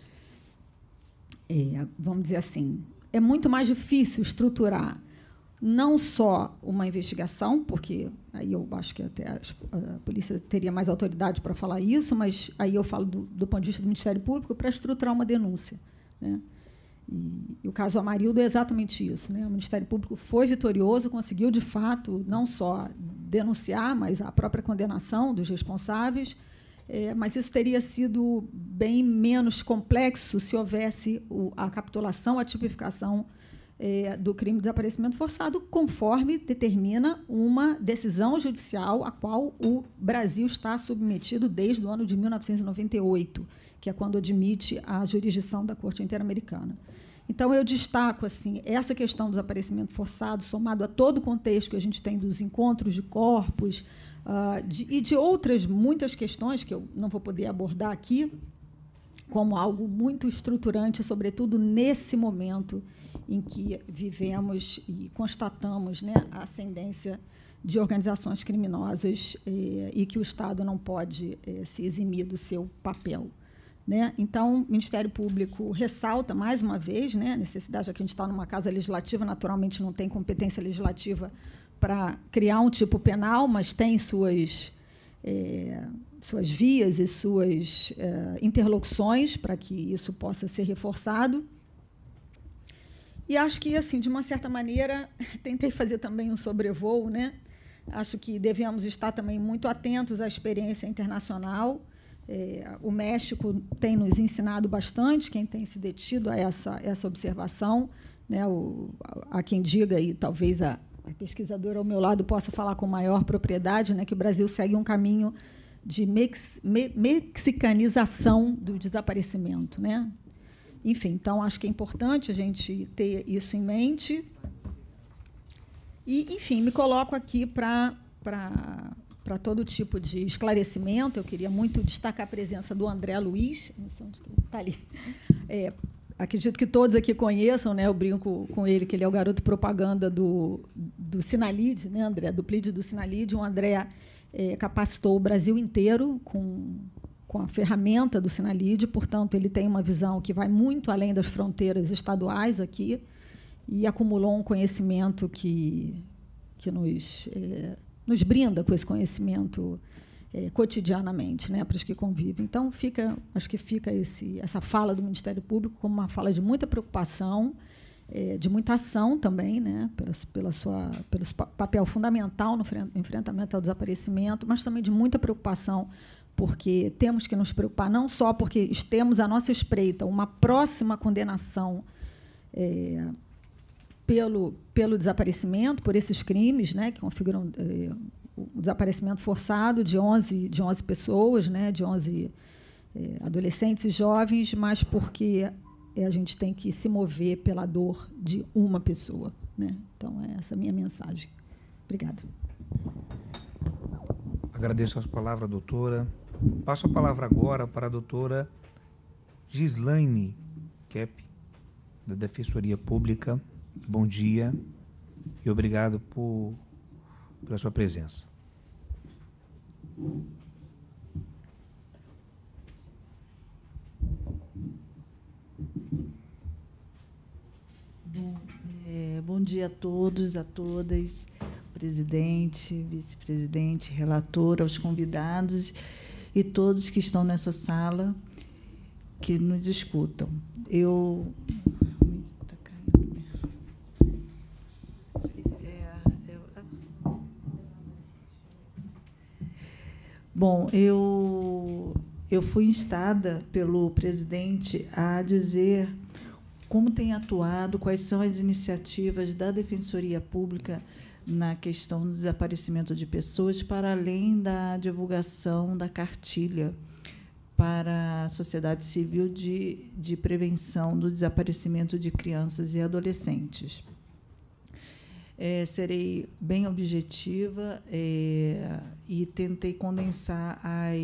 vamos dizer assim, é muito mais difícil estruturar não só uma investigação, porque aí eu acho que até a polícia teria mais autoridade para falar isso, mas aí eu falo do ponto de vista do Ministério Público, para estruturar uma denúncia, né? E o caso Amarildo é exatamente isso, né? O Ministério Público foi vitorioso, conseguiu, de fato, não só denunciar, mas a própria condenação dos responsáveis, mas isso teria sido bem menos complexo se houvesse a capitulação, a tipificação do crime de desaparecimento forçado, conforme determina uma decisão judicial a qual o Brasil está submetido desde o ano de 1998, que é quando admite a jurisdição da Corte Interamericana. Então, eu destaco assim, essa questão do desaparecimento forçado, somado a todo o contexto que a gente tem dos encontros de corpos e de outras muitas questões que eu não vou poder abordar aqui, como algo muito estruturante, sobretudo nesse momento em que vivemos e constatamos, né, a ascendência de organizações criminosas e que o Estado não pode se eximir do seu papel, né? Então, o Ministério Público ressalta, mais uma vez, né, a necessidade, já que a gente está numa casa legislativa, naturalmente não tem competência legislativa para criar um tipo penal, mas tem suas vias e suas interlocuções para que isso possa ser reforçado. E acho que, assim, de uma certa maneira, tentei fazer também um sobrevoo, né? Acho que devemos estar também muito atentos à experiência internacional. O México tem nos ensinado bastante, quem tem se detido a essa observação, né? Há quem diga, e talvez a pesquisadora ao meu lado possa falar com maior propriedade, né, que o Brasil segue um caminho de mexicanização do desaparecimento, né? Enfim, então, acho que é importante a gente ter isso em mente. E, enfim, me coloco aqui para todo tipo de esclarecimento. Eu queria muito destacar a presença do André Luiz, não sei onde está ali. Acredito que todos aqui conheçam, né? Eu brinco com ele, que ele é o garoto propaganda do Sinalid, né, André? Do PLID do Sinalid. O André capacitou o Brasil inteiro com a ferramenta do Sinalid, portanto, ele tem uma visão que vai muito além das fronteiras estaduais aqui e acumulou um conhecimento que nos brinda com esse conhecimento cotidianamente, né, para os que convivem. Então, acho que fica essa fala do Ministério Público como uma fala de muita preocupação, de muita ação também, né, pelo papel fundamental no enfrentamento ao desaparecimento, mas também de muita preocupação, porque temos que nos preocupar não só porque temos à nossa espreita uma próxima condenação pelo desaparecimento, por esses crimes, né, que configuram o desaparecimento forçado de 11 pessoas, né, de 11 adolescentes e jovens, mas porque a gente tem que se mover pela dor de uma pessoa, né? Então, é essa a minha mensagem. Obrigada. Agradeço a palavra, doutora. Passo a palavra agora para a doutora Gislaine Kepp, da Defensoria Pública. Bom dia e obrigado pela sua presença. Bom dia a todos, a todas, presidente, vice-presidente, relatora, aos convidados e todos que estão nessa sala, que nos escutam. Bom, eu fui instada pelo presidente a dizer como tem atuado, quais são as iniciativas da Defensoria Pública na questão do desaparecimento de pessoas, para além da divulgação da cartilha para a sociedade civil de prevenção do desaparecimento de crianças e adolescentes. Serei bem objetiva e tentei condensar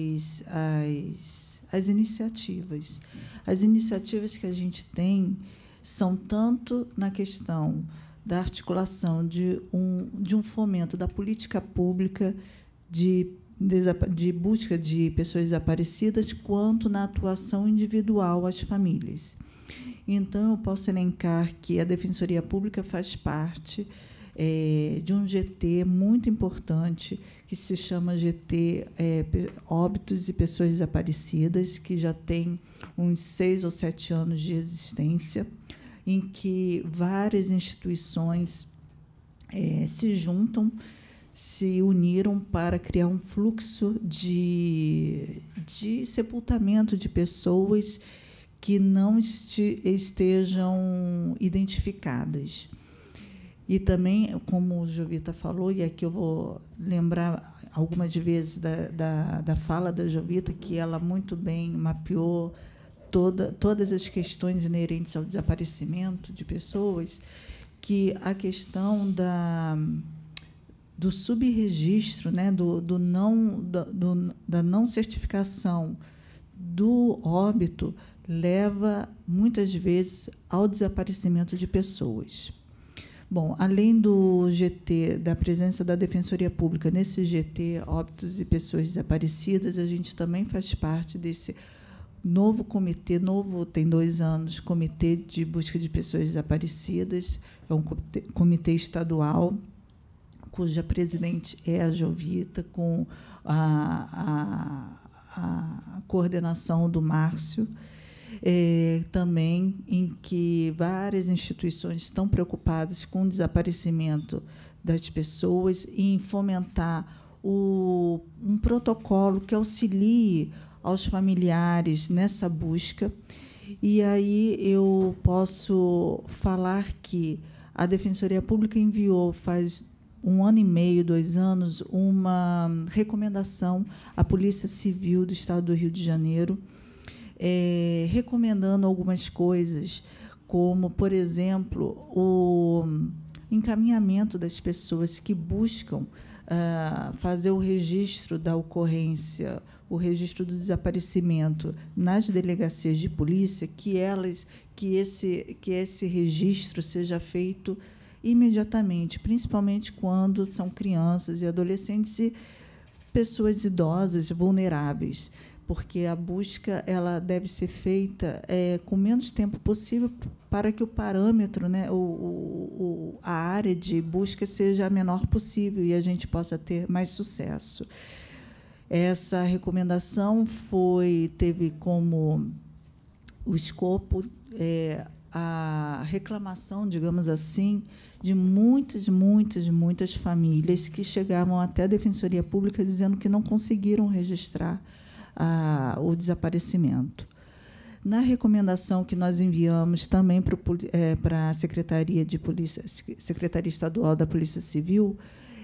as iniciativas. As iniciativas que a gente tem são tanto na questão da articulação de um fomento da política pública de busca de pessoas desaparecidas, quanto na atuação individual às famílias. Então, eu posso elencar que a Defensoria Pública faz parte de um GT muito importante, que se chama GT Óbitos e Pessoas Desaparecidas, que já tem uns 6 ou 7 anos de existência, em que várias instituições se juntam, se uniram para criar um fluxo de sepultamento de pessoas que não estejam identificadas. E também, como o Jovita falou, e aqui eu vou lembrar algumas vezes da fala da Jovita, que ela muito bem mapeou todas as questões inerentes ao desaparecimento de pessoas, que a questão do subregistro, né, da não certificação do óbito, leva, muitas vezes, ao desaparecimento de pessoas. Bom, além do GT, da presença da Defensoria Pública nesse GT, Óbitos e Pessoas Desaparecidas, a gente também faz parte desse novo comitê, tem 2 anos, Comitê de Busca de Pessoas Desaparecidas, é um comitê estadual, cuja presidente é a Jovita, com a coordenação do Márcio, também em que várias instituições estão preocupadas com o desaparecimento das pessoas e em fomentar um protocolo que auxilie aos familiares nessa busca. E aí eu posso falar que a Defensoria Pública enviou, faz 1 ano e meio, 2 anos, uma recomendação à Polícia Civil do Estado do Rio de Janeiro, recomendando algumas coisas, como, por exemplo, o encaminhamento das pessoas que buscam fazer o registro da ocorrência, o registro do desaparecimento nas delegacias de polícia, que esse registro seja feito imediatamente, principalmente quando são crianças e adolescentes e pessoas idosas, vulneráveis, porque a busca ela deve ser feita com menos tempo possível para que o parâmetro, né, a área de busca seja a menor possível e a gente possa ter mais sucesso. Essa recomendação teve como o escopo a reclamação, digamos assim, de muitas famílias que chegavam até a Defensoria Pública dizendo que não conseguiram registrar o desaparecimento. Na recomendação que nós enviamos também para a Secretaria Estadual da Polícia Civil,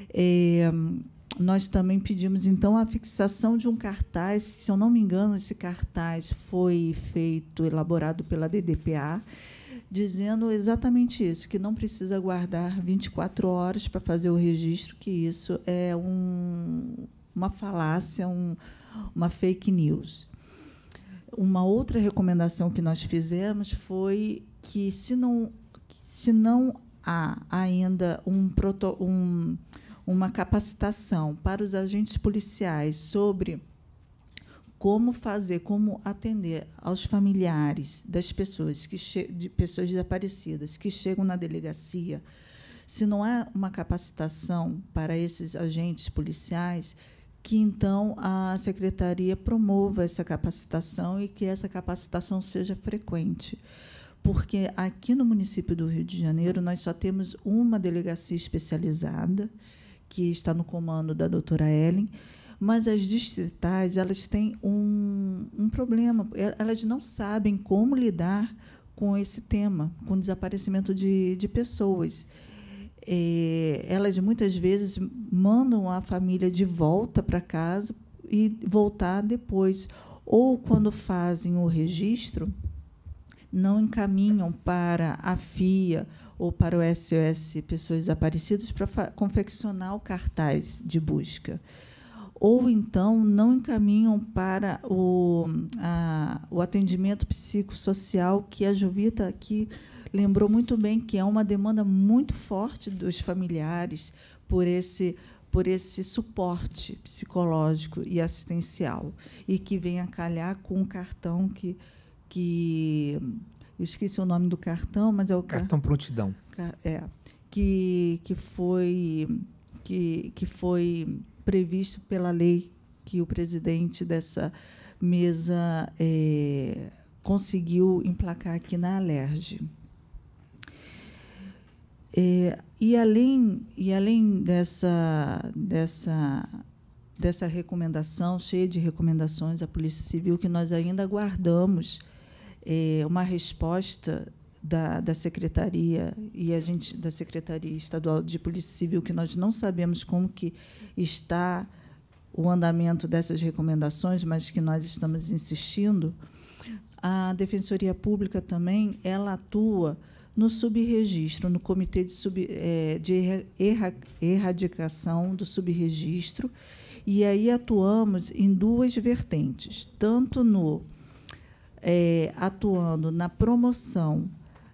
nós também pedimos, então, a fixação de um cartaz. Se eu não me engano, esse cartaz foi elaborado pela DDPA, dizendo exatamente isso, que não precisa aguardar 24 horas para fazer o registro, que isso é uma falácia, uma fake news. Uma outra recomendação que nós fizemos foi que, se não há ainda uma capacitação para os agentes policiais sobre como atender aos familiares das pessoas de pessoas desaparecidas que chegam na delegacia, se não há uma capacitação para esses agentes policiais, que, então, a Secretaria promova essa capacitação e que essa capacitação seja frequente. Porque aqui no município do Rio de Janeiro nós só temos uma delegacia especializada, que está no comando da doutora Ellen, mas as distritais elas têm um problema, elas não sabem como lidar com esse tema, com o desaparecimento de pessoas. Elas, muitas vezes, mandam a família de volta para casa e voltar depois. Ou, quando fazem o registro, não encaminham para a FIA ou para o SOS Pessoas Desaparecidas para confeccionar o cartaz de busca. Ou, então, não encaminham para o atendimento psicossocial, que a Jovita aqui lembrou muito bem, que é uma demanda muito forte dos familiares por esse suporte psicológico e assistencial, e que vem a calhar com um cartão que eu esqueci o nome do cartão, mas é o cartão prontidão. Que foi previsto pela lei que o presidente dessa mesa conseguiu emplacar aqui na Alerj. E além dessa recomendação, cheia de recomendações à Polícia Civil, que nós ainda aguardamos uma resposta da Secretaria da Secretaria Estadual de Polícia Civil, que nós não sabemos como que está o andamento dessas recomendações, mas que nós estamos insistindo. A Defensoria Pública também ela atua no subregistro, no Comitê de Erradicação do Subregistro, e aí atuamos em duas vertentes, tanto atuando na promoção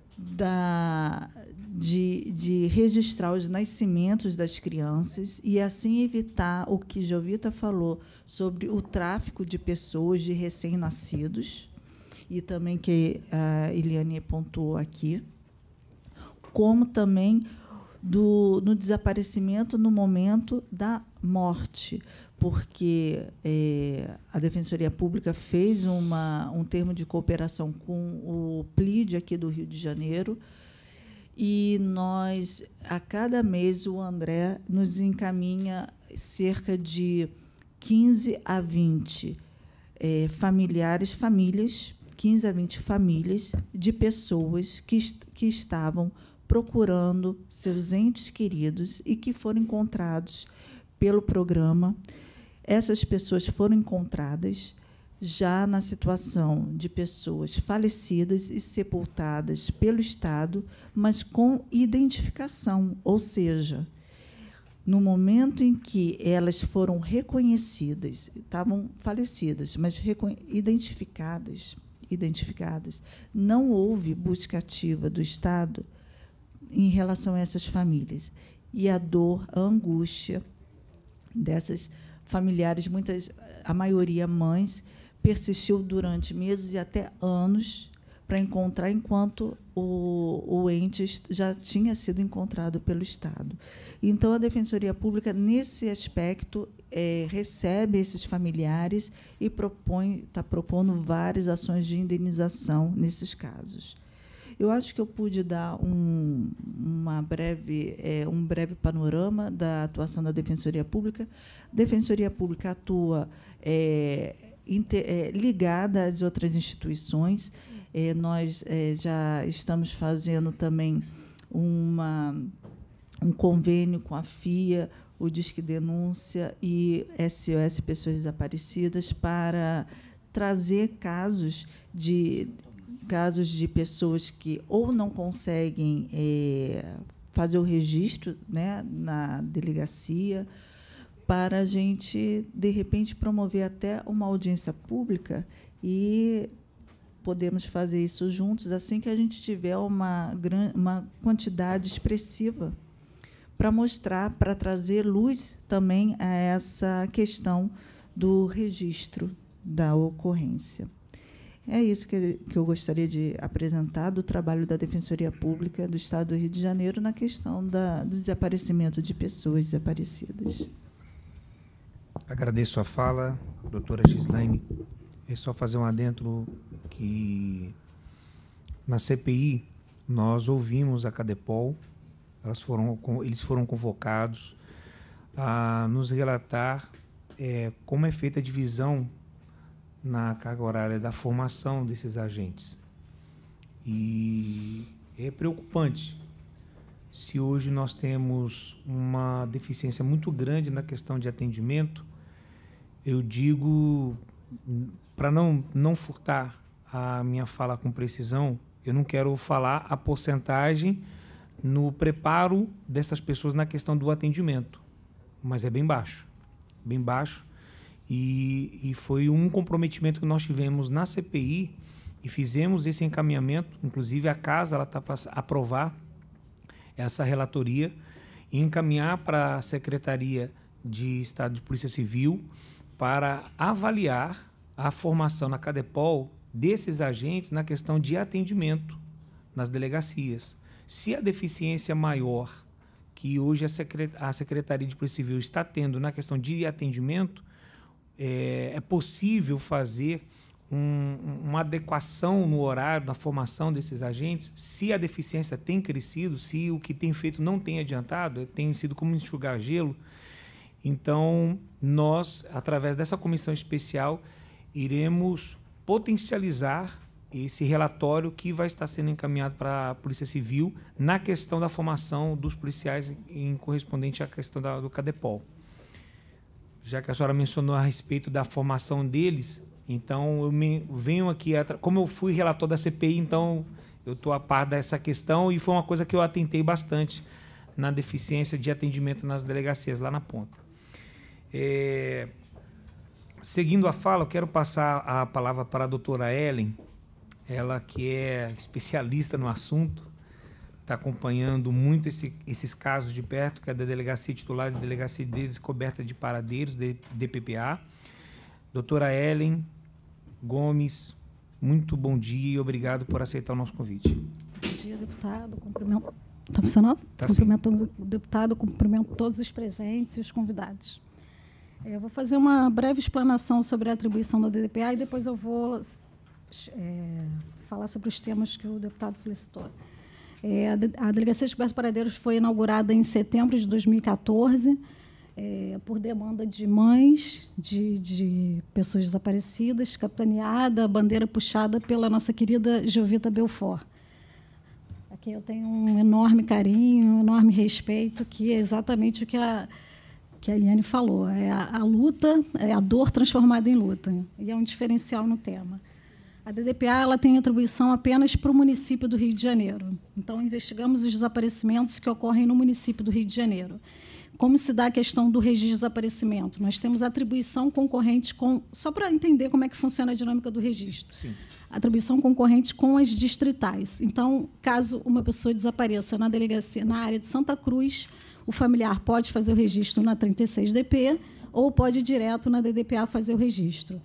de registrar os nascimentos das crianças e, assim, evitar o que Jovita falou sobre o tráfico de pessoas, de recém-nascidos, e também que a Eliane pontuou aqui, como também no desaparecimento no momento da morte, porque a Defensoria Pública fez um termo de cooperação com o PLID aqui do Rio de Janeiro, e nós, a cada mês, o André nos encaminha cerca de 15 a 20 famílias, 15 a 20 famílias de pessoas que estavam procurando seus entes queridos e que foram encontrados pelo programa. Essas pessoas foram encontradas já na situação de pessoas falecidas e sepultadas pelo Estado, mas com identificação, ou seja, no momento em que elas foram reconhecidas, estavam falecidas, mas identificadas, não houve busca ativa do Estado em relação a essas famílias. E a dor, a angústia dessas familiares, a maioria mães, persistiu durante meses e até anos para encontrar, enquanto o ente já tinha sido encontrado pelo Estado. Então, a Defensoria Pública, nesse aspecto, recebe esses familiares e está propondo várias ações de indenização nesses casos. Eu acho que eu pude dar um breve panorama da atuação da Defensoria Pública. A Defensoria Pública atua ligada às outras instituições. Nós já estamos fazendo também um convênio com a FIA, o Disque Denúncia e SOS Pessoas Desaparecidas, para trazer casos de pessoas que ou não conseguem fazer o registro, né, na delegacia, para a gente, de repente, promover até uma audiência pública e podemos fazer isso juntos assim que a gente tiver uma quantidade expressiva para mostrar, para trazer luz também a essa questão do registro da ocorrência. É isso que eu gostaria de apresentar do trabalho da Defensoria Pública do Estado do Rio de Janeiro na questão do desaparecimento de pessoas desaparecidas. Agradeço a fala, doutora Gislaine. É só fazer um adentro que na CPI nós ouvimos a Cadepol, eles foram convocados a nos relatar como é feita a divisão na carga horária da formação desses agentes. E é preocupante se hoje nós temos uma deficiência muito grande na questão de atendimento. Eu digo, para não furtar a minha fala com precisão, eu não quero falar a porcentagem no preparo dessas pessoas na questão do atendimento, mas é bem baixo, bem baixo. E foi um comprometimento que nós tivemos na CPI e fizemos esse encaminhamento. Inclusive, a casa está para aprovar essa relatoria e encaminhar para a Secretaria de Estado de Polícia Civil para avaliar a formação na Cadepol desses agentes na questão de atendimento nas delegacias. Se a deficiência maior que hoje a Secretaria de Polícia Civil está tendo na questão de atendimento, é possível fazer uma adequação no horário, na formação desses agentes. Se a deficiência tem crescido, se o que tem feito não tem adiantado, tem sido como enxugar gelo, então nós, através dessa comissão especial, iremos potencializar esse relatório que vai estar sendo encaminhado para a Polícia Civil na questão da formação dos policiais em correspondente à questão do Cadepol. Já que a senhora mencionou a respeito da formação deles, então eu venho aqui, como eu fui relator da CPI, então eu estou a par dessa questão e foi uma coisa que eu atentei bastante na deficiência de atendimento nas delegacias, lá na ponta. Seguindo a fala, eu quero passar a palavra para a doutora Ellen, ela que é especialista no assunto, está acompanhando muito esses casos de perto, que é da Delegacia Titular de Delegacia de Descoberta de Paradeiros, DPPA. Doutora Ellen Gomes, muito bom dia e obrigado por aceitar o nosso convite. Bom dia, deputado. Cumprimento. Está funcionando? Tá, cumprimento o deputado, cumprimento todos os presentes e os convidados. Eu vou fazer uma breve explanação sobre a atribuição da DDPA e depois eu vou falar sobre os temas que o deputado solicitou. A Delegacia de Descoberta de Paradeiros foi inaugurada em setembro de 2014, por demanda de mães de pessoas desaparecidas, capitaneada, bandeira puxada pela nossa querida Jovita Belfort. Aqui eu tenho um enorme carinho, um enorme respeito, que é exatamente o que a Eliane falou. É a luta, é a dor transformada em luta, e é um diferencial no tema. A DDPA ela tem atribuição apenas para o município do Rio de Janeiro. Então, investigamos os desaparecimentos que ocorrem no município do Rio de Janeiro. Como se dá a questão do registro de desaparecimento? Nós temos atribuição concorrente com... Só para entender como é que funciona a dinâmica do registro. Sim. Atribuição concorrente com as distritais. Então, caso uma pessoa desapareça na delegacia, na área de Santa Cruz, o familiar pode fazer o registro na 36DP ou pode ir direto na DDPA fazer o registro.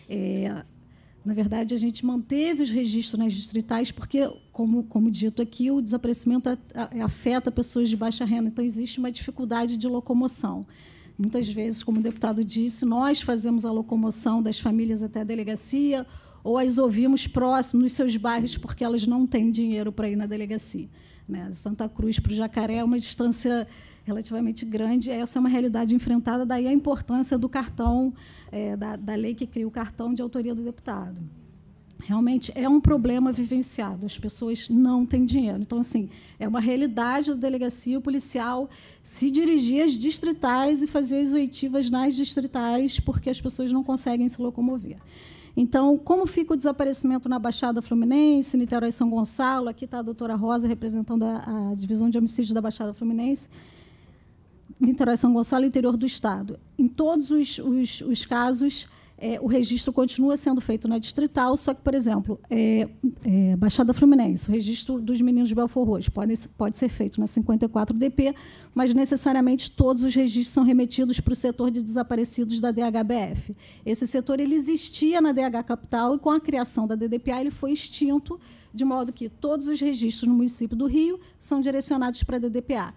Na verdade, a gente manteve os registros nas distritais porque, como dito aqui, o desaparecimento afeta pessoas de baixa renda, então existe uma dificuldade de locomoção. Muitas vezes, como o deputado disse, nós fazemos a locomoção das famílias até a delegacia ou as ouvimos próximo, nos seus bairros, porque elas não têm dinheiro para ir na delegacia. De Santa Cruz para o Jacaré é uma distância relativamente grande. Essa é uma realidade enfrentada, daí a importância do cartão, da lei que cria o cartão de autoria do deputado. Realmente é um problema vivenciado, as pessoas não têm dinheiro. Então, assim, é uma realidade da delegacia, o policial se dirigir às distritais e fazer as oitivas nas distritais, porque as pessoas não conseguem se locomover. Então, como fica o desaparecimento na Baixada Fluminense, Niterói e São Gonçalo? Aqui está a doutora Rosa, representando a Divisão de Homicídios da Baixada Fluminense. Niterói e São Gonçalo, interior do Estado. Em todos os casos, o registro continua sendo feito na distrital, só que, por exemplo, Baixada Fluminense, o registro dos meninos de Belfort Roxo pode ser feito na 54DP, mas, necessariamente, todos os registros são remetidos para o setor de desaparecidos da DHBF. Esse setor ele existia na DH Capital e, com a criação da DDPA, ele foi extinto, de modo que todos os registros no município do Rio são direcionados para a DDPA.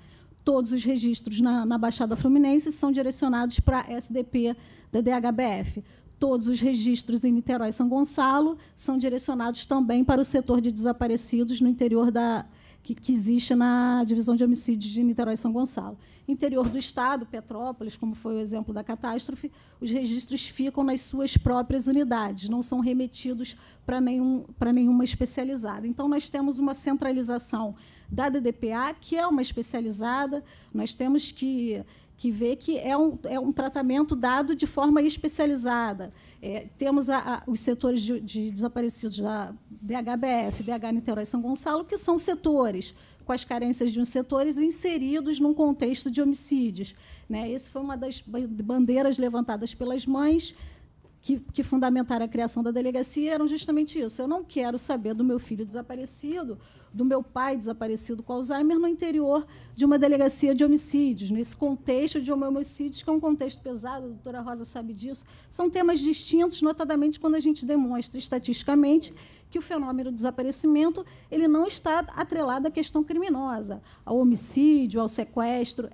Todos os registros na Baixada Fluminense são direcionados para a SDP da DHBF. Todos os registros em Niterói e São Gonçalo são direcionados também para o setor de desaparecidos no interior que existe na divisão de homicídios de Niterói e São Gonçalo. Interior do Estado, Petrópolis, como foi o exemplo da catástrofe, os registros ficam nas suas próprias unidades, não são remetidos para nenhuma especializada. Então, nós temos uma centralização da DDPA, que é uma especializada, nós temos que ver que é um tratamento dado de forma especializada. Temos os setores de desaparecidos da DHBF, DH Niterói e São Gonçalo, que são setores com as carências de uns setores inseridos num contexto de homicídios. Essa foi uma das bandeiras levantadas pelas mães que fundamentaram a criação da delegacia, eram justamente isso. Eu não quero saber do meu filho desaparecido, do meu pai desaparecido com Alzheimer no interior de uma delegacia de homicídios, nesse contexto de homicídios, que é um contexto pesado, a doutora Rosa sabe disso. São temas distintos, notadamente quando a gente demonstra estatisticamente que o fenômeno do desaparecimento ele não está atrelado à questão criminosa, ao homicídio, ao sequestro.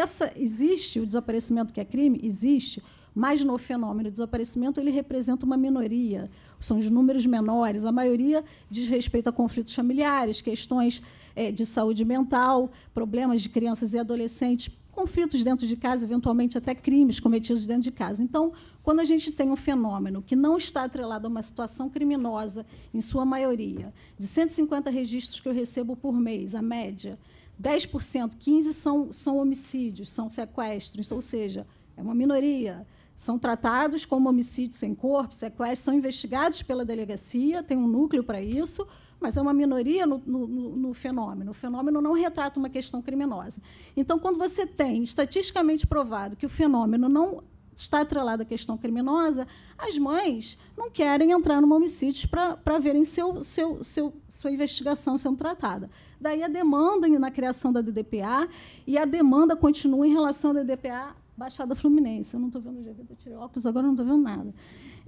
Existe o desaparecimento que é crime? Existe. Mas, no fenômeno do desaparecimento, ele representa uma minoria. São os números menores. A maioria diz respeito a conflitos familiares, questões de saúde mental, problemas de crianças e adolescentes, conflitos dentro de casa, eventualmente até crimes cometidos dentro de casa. Então, quando a gente tem um fenômeno que não está atrelado a uma situação criminosa, em sua maioria, de 150 registros que eu recebo por mês, a média, 10%, 15% são homicídios, são sequestros, ou seja, é uma minoria. São tratados como homicídio sem corpo, sequestro, são investigados pela delegacia, tem um núcleo para isso, mas é uma minoria no fenômeno. O fenômeno não retrata uma questão criminosa. Então, quando você tem estatisticamente provado que o fenômeno não está atrelado à questão criminosa, as mães não querem entrar no homicídio para verem sua investigação sendo tratada. Daí a demanda na criação da DDPA, e a demanda continua em relação à DDPA Baixada Fluminense. Eu não estou vendo o GV, eu tirei óculos, agora não estou vendo nada.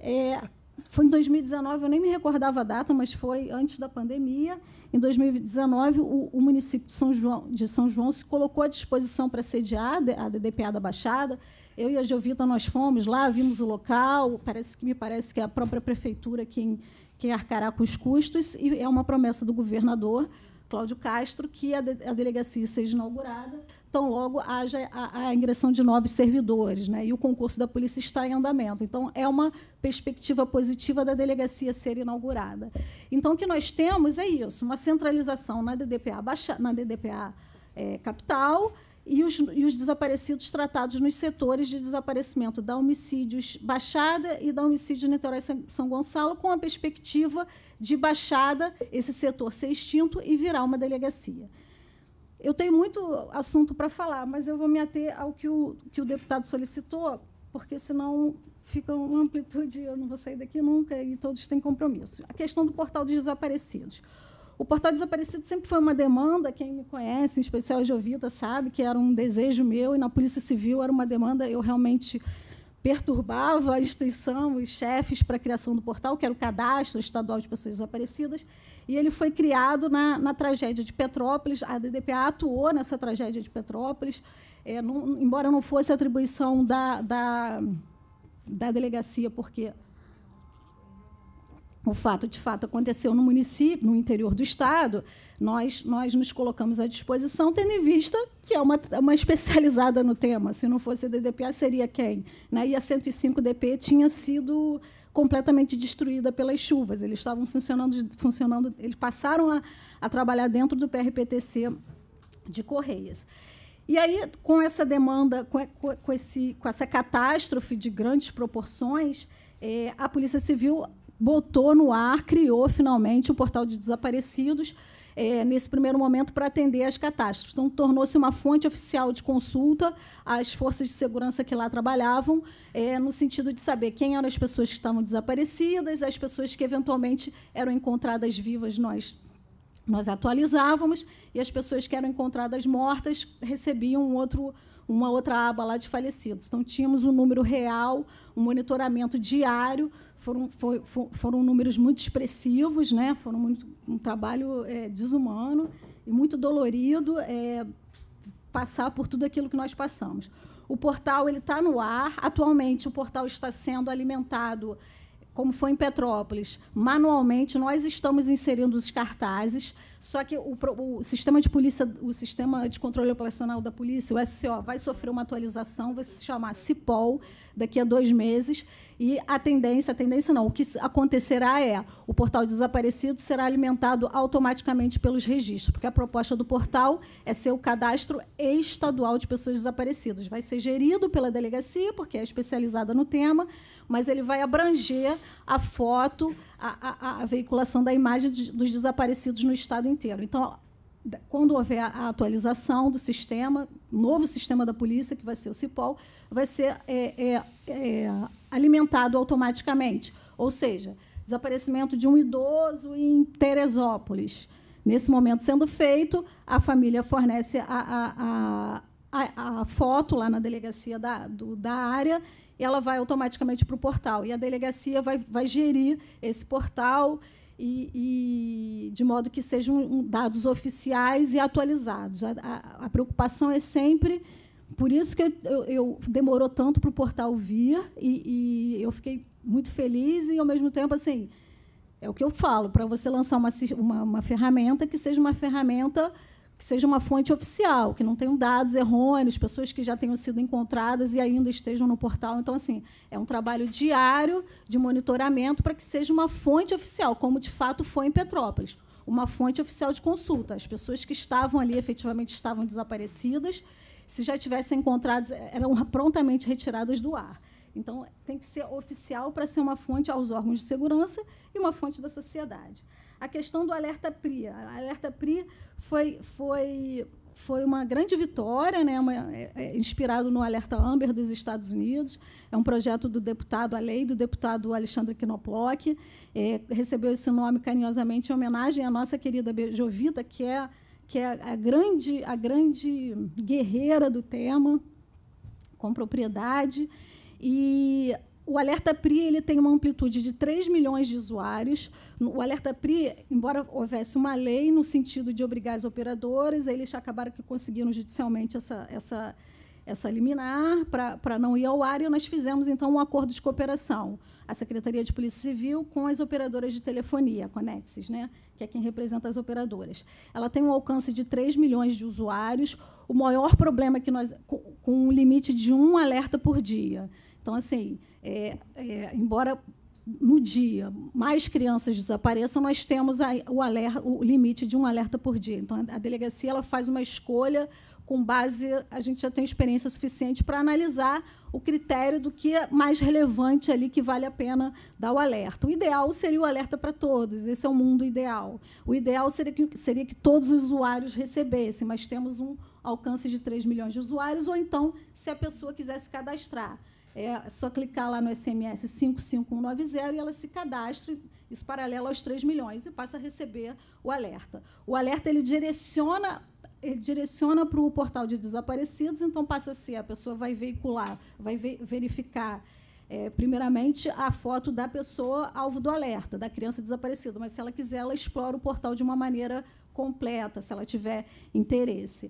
Foi em 2019, eu nem me recordava a data, mas foi antes da pandemia. Em 2019, o município de São João se colocou à disposição para sediar a DDPA da Baixada. Eu e a Jovita, nós fomos lá, vimos o local, me parece que é a própria prefeitura quem arcará com os custos, e é uma promessa do governador, Cláudio Castro, que a delegacia seja inaugurada, tão logo haja a ingressão de novos servidores, e o concurso da polícia está em andamento. Então, é uma perspectiva positiva da delegacia ser inaugurada. Então, o que nós temos é isso, uma centralização na DDPA capital, e os desaparecidos tratados nos setores de desaparecimento da homicídios Baixada e da homicídio Niterói São Gonçalo, com a perspectiva de Baixada, esse setor ser extinto e virar uma delegacia. Eu tenho muito assunto para falar, mas eu vou me ater ao que o deputado solicitou, porque, senão, fica uma amplitude, eu não vou sair daqui nunca, e todos têm compromisso. A questão do portal dos desaparecidos. O portal desaparecido sempre foi uma demanda, quem me conhece, em especial a Jovita, sabe que era um desejo meu, e na Polícia Civil era uma demanda, eu realmente perturbava a instituição, os chefes para a criação do portal, que era o Cadastro Estadual de Pessoas Desaparecidas, e ele foi criado na tragédia de Petrópolis. A DDPA atuou nessa tragédia de Petrópolis, embora não fosse atribuição da delegacia, porque o fato, de fato, aconteceu no município, no interior do Estado, nós nos colocamos à disposição, tendo em vista que é uma especializada no tema. Se não fosse a DDPA, seria quem? E a 105DP tinha sido completamente destruída pelas chuvas. Eles estavam funcionando, eles passaram a trabalhar dentro do PRPTC de Correias. E aí, com essa demanda, com essa catástrofe de grandes proporções, a Polícia Civil botou no ar, criou, finalmente, o portal de desaparecidos, nesse primeiro momento, para atender às catástrofes. Então, tornou-se uma fonte oficial de consulta às forças de segurança que lá trabalhavam, no sentido de saber quem eram as pessoas que estavam desaparecidas, as pessoas que, eventualmente, eram encontradas vivas, nós atualizávamos, e as pessoas que eram encontradas mortas recebiam uma outra aba lá de falecidos. Então, tínhamos um número real, um monitoramento diário, foram números muito expressivos, foram um trabalho desumano e muito dolorido. passar por tudo aquilo que nós passamos. O portal está no ar. Atualmente, o portal está sendo alimentado, como foi em Petrópolis, manualmente. Nós estamos inserindo os cartazes, só que o sistema de polícia, o sistema de controle operacional da polícia, o SCO, vai sofrer uma atualização, vai se chamar CIPOL, daqui a 2 meses, e a tendência não, o que acontecerá é o portal desaparecido será alimentado automaticamente pelos registros, porque a proposta do portal é ser o cadastro estadual de pessoas desaparecidas. Vai ser gerido pela delegacia, porque é especializada no tema, mas ele vai abranger a foto, a veiculação da imagem dos desaparecidos no estado inteiro. Então, quando houver a atualização do sistema, novo sistema da polícia, que vai ser o CIPOL, vai ser alimentado automaticamente. Ou seja, desaparecimento de um idoso em Teresópolis. Nesse momento sendo feito, a família fornece a foto lá na delegacia da área, e ela vai automaticamente para o portal. E a delegacia vai gerir esse portal, e de modo que sejam dados oficiais e atualizados. A preocupação é sempre... Por isso que eu demorou tanto para o portal vir, e eu fiquei muito feliz, e, ao mesmo tempo, assim, é o que eu falo, para você lançar uma ferramenta que seja uma ferramenta, que seja uma fonte oficial, que não tenham dados errôneos, pessoas que já tenham sido encontradas e ainda estejam no portal. Então, assim, é um trabalho diário de monitoramento para que seja uma fonte oficial, como, de fato, foi em Petrópolis, uma fonte oficial de consulta. As pessoas que estavam ali, efetivamente, estavam desaparecidas. Se já tivessem encontradas, eram prontamente retiradas do ar. Então, tem que ser oficial para ser uma fonte aos órgãos de segurança e uma fonte da sociedade. A questão do Alerta PRI. A Alerta PRI foi uma grande vitória, né? Inspirado no Alerta Amber dos Estados Unidos. É um projeto a lei do deputado Alexandre Knoploch. Recebeu esse nome carinhosamente em homenagem à nossa querida Jovita, que é a grande guerreira do tema, com propriedade. E o Alerta PRI ele tem uma amplitude de 3 milhões de usuários. O Alerta PRI, embora houvesse uma lei no sentido de obrigar as operadoras, eles acabaram que conseguiram judicialmente essa liminar para não ir ao ar, e nós fizemos, então, um acordo de cooperação. A Secretaria de Polícia Civil com as operadoras de telefonia, a Conexis, né, que é quem representa as operadoras. Ela tem um alcance de 3 milhões de usuários. O maior problema é que nós, com um limite de 1 alerta por dia. Então, assim, embora no dia mais crianças desapareçam, nós temos o limite de 1 alerta por dia. Então, a delegacia ela faz uma escolha com base... A gente já tem experiência suficiente para analisar o critério do que é mais relevante ali, que vale a pena dar o alerta. O ideal seria o alerta para todos, esse é o mundo ideal. O ideal seria que todos os usuários recebessem, mas temos um alcance de 3 milhões de usuários, ou então, se a pessoa quiser se cadastrar, é só clicar lá no SMS 55190 e ela se cadastra, isso paralelo aos 3 milhões, e passa a receber o alerta. O alerta ele direciona para o portal de desaparecidos, então passa a ser, a pessoa vai veicular, vai verificar, primeiramente, a foto da pessoa alvo do alerta, da criança desaparecida, mas, se ela quiser, ela explora o portal de uma maneira completa, se ela tiver interesse.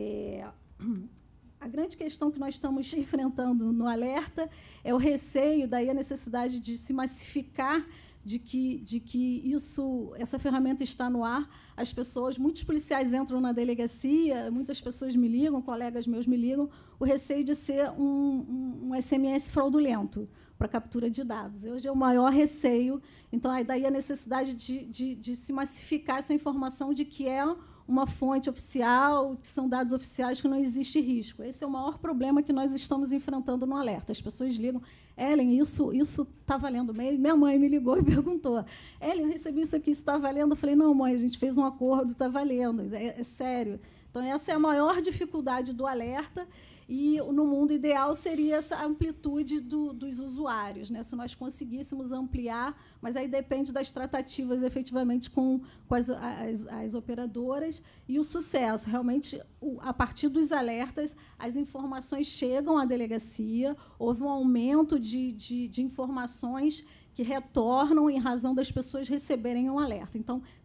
A grande questão que nós estamos enfrentando no alerta é o receio, daí a necessidade de se massificar, de que essa ferramenta está no ar. As pessoas, muitos policiais entram na delegacia, muitas pessoas me ligam, colegas meus me ligam, o receio de ser um SMS fraudulento para captura de dados. Hoje é o maior receio. Então, daí a necessidade de se massificar essa informação de que é uma fonte oficial, que são dados oficiais, que não existe risco. Esse é o maior problema que nós estamos enfrentando no alerta. As pessoas ligam: Ellen, isso está valendo mesmo? Minha mãe me ligou e perguntou: Ellen, eu recebi isso aqui, isso está valendo? Eu falei: não, mãe, a gente fez um acordo, está valendo, é sério. Então, essa é a maior dificuldade do alerta, e, no mundo ideal, seria essa amplitude dos usuários, né? Se nós conseguíssemos ampliar, mas aí depende das tratativas, efetivamente, com as operadoras e o sucesso. Realmente, a partir dos alertas, as informações chegam à delegacia, houve um aumento de informações que retornam em razão das pessoas receberem um alerta. Então,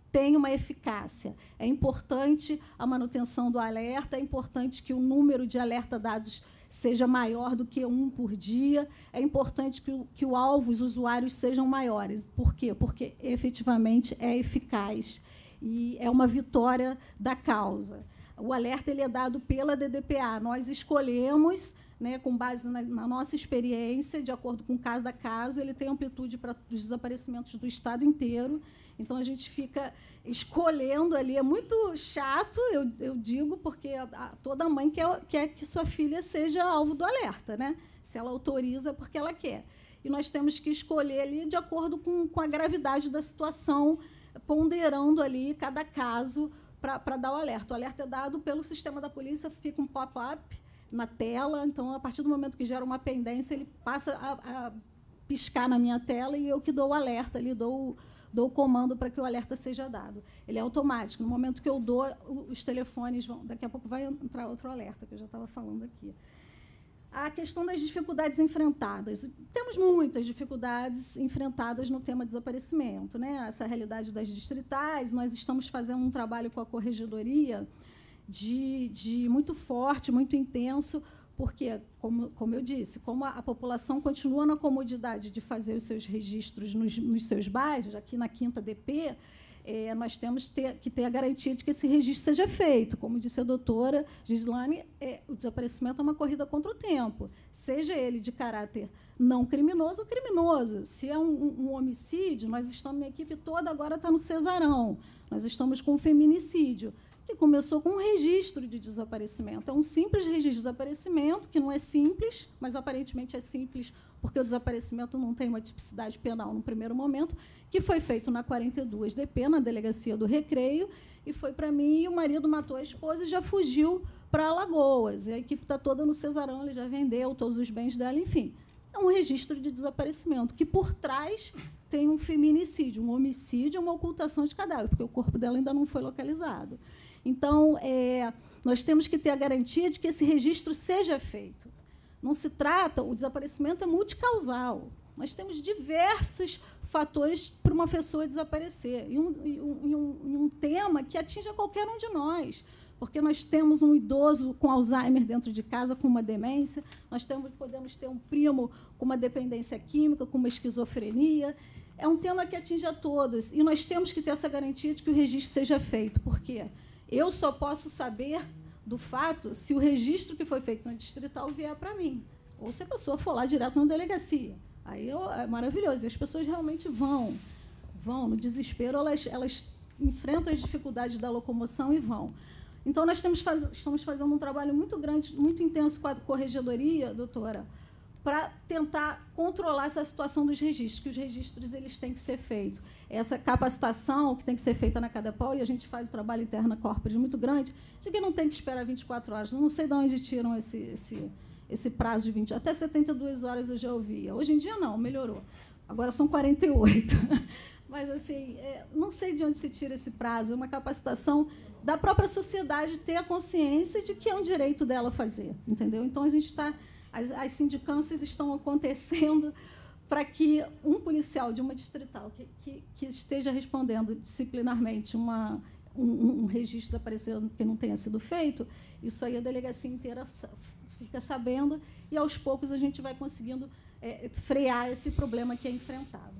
tem uma eficácia. É importante a manutenção do alerta, é importante que o número de alerta dados seja maior do que 1 por dia, é importante que o alvo, os usuários, sejam maiores. Por quê? Porque, efetivamente, é eficaz e é uma vitória da causa. O alerta ele é dado pela DDPA. Nós escolhemos, né, com base na nossa experiência, de acordo com cada caso, ele tem amplitude para os desaparecimentos do Estado inteiro. Então, a gente fica escolhendo ali. É muito chato, eu digo, porque toda mãe quer que sua filha seja alvo do alerta, né? Se ela autoriza, é porque ela quer. E nós temos que escolher ali de acordo com a gravidade da situação, ponderando ali cada caso para dar o alerta. O alerta é dado pelo sistema da polícia, fica um pop-up na tela. Então, a partir do momento que gera uma pendência, ele passa a piscar na minha tela e eu que dou o alerta, ali, dou o comando para que o alerta seja dado. Ele é automático. No momento que eu dou, os telefones vão... Daqui a pouco vai entrar outro alerta, que eu já estava falando aqui. A questão das dificuldades enfrentadas. Temos muitas dificuldades enfrentadas no tema desaparecimento, né? Essa realidade das distritais. Nós estamos fazendo um trabalho com a corregedoria de muito forte, muito intenso, porque, como eu disse, como a população continua na comodidade de fazer os seus registros nos seus bairros, aqui na 5ª DP, nós temos que ter a garantia de que esse registro seja feito. Como disse a doutora Gislane, o desaparecimento é uma corrida contra o tempo, seja ele de caráter não criminoso ou criminoso. Se é um homicídio, nós estamos, minha equipe toda agora está no Cesarão, nós estamos com um feminicídio, que começou com um registro de desaparecimento. É um simples registro de desaparecimento, que não é simples, mas aparentemente é simples, porque o desaparecimento não tem uma tipicidade penal no primeiro momento, que foi feito na 42 DP, na Delegacia do Recreio, e foi para mim, e o marido matou a esposa e já fugiu para Alagoas. E a equipe está toda no Cesarão, ele já vendeu todos os bens dela, enfim. É um registro de desaparecimento, que por trás tem um feminicídio, um homicídio, uma ocultação de cadáver, porque o corpo dela ainda não foi localizado. Então, nós temos que ter a garantia de que esse registro seja feito. Não se trata, o desaparecimento é multicausal. Nós temos diversos fatores para uma pessoa desaparecer. E um tema que atinge a qualquer um de nós. Porque nós temos um idoso com Alzheimer dentro de casa, com uma demência, podemos ter um primo com uma dependência química, com uma esquizofrenia. É um tema que atinge a todos. E nós temos que ter essa garantia de que o registro seja feito. Por quê? Eu só posso saber do fato se o registro que foi feito na distrital vier para mim, ou se a pessoa for lá direto na delegacia. Aí é maravilhoso. E as pessoas realmente vão no desespero, elas enfrentam as dificuldades da locomoção e vão. Então, nós estamos fazendo um trabalho muito grande, muito intenso com a corregedoria, doutora, para tentar controlar essa situação dos registros, que os registros eles têm que ser feitos. Essa capacitação que tem que ser feita na Cadepol, e a gente faz o trabalho interno na corporates muito grande, de que não tem que esperar 24 horas. Eu não sei de onde tiram esse prazo de 20 até 72 horas eu já ouvia. Hoje em dia, não, melhorou. Agora são 48. Mas, assim, não sei de onde se tira esse prazo. É uma capacitação da própria sociedade ter a consciência de que é um direito dela fazer. Entendeu? Então, a gente está... As sindicâncias estão acontecendo para que um policial de uma distrital que esteja respondendo disciplinarmente um registro desaparecendo que não tenha sido feito, isso aí a delegacia inteira fica sabendo e, aos poucos, a gente vai conseguindo frear esse problema que é enfrentado.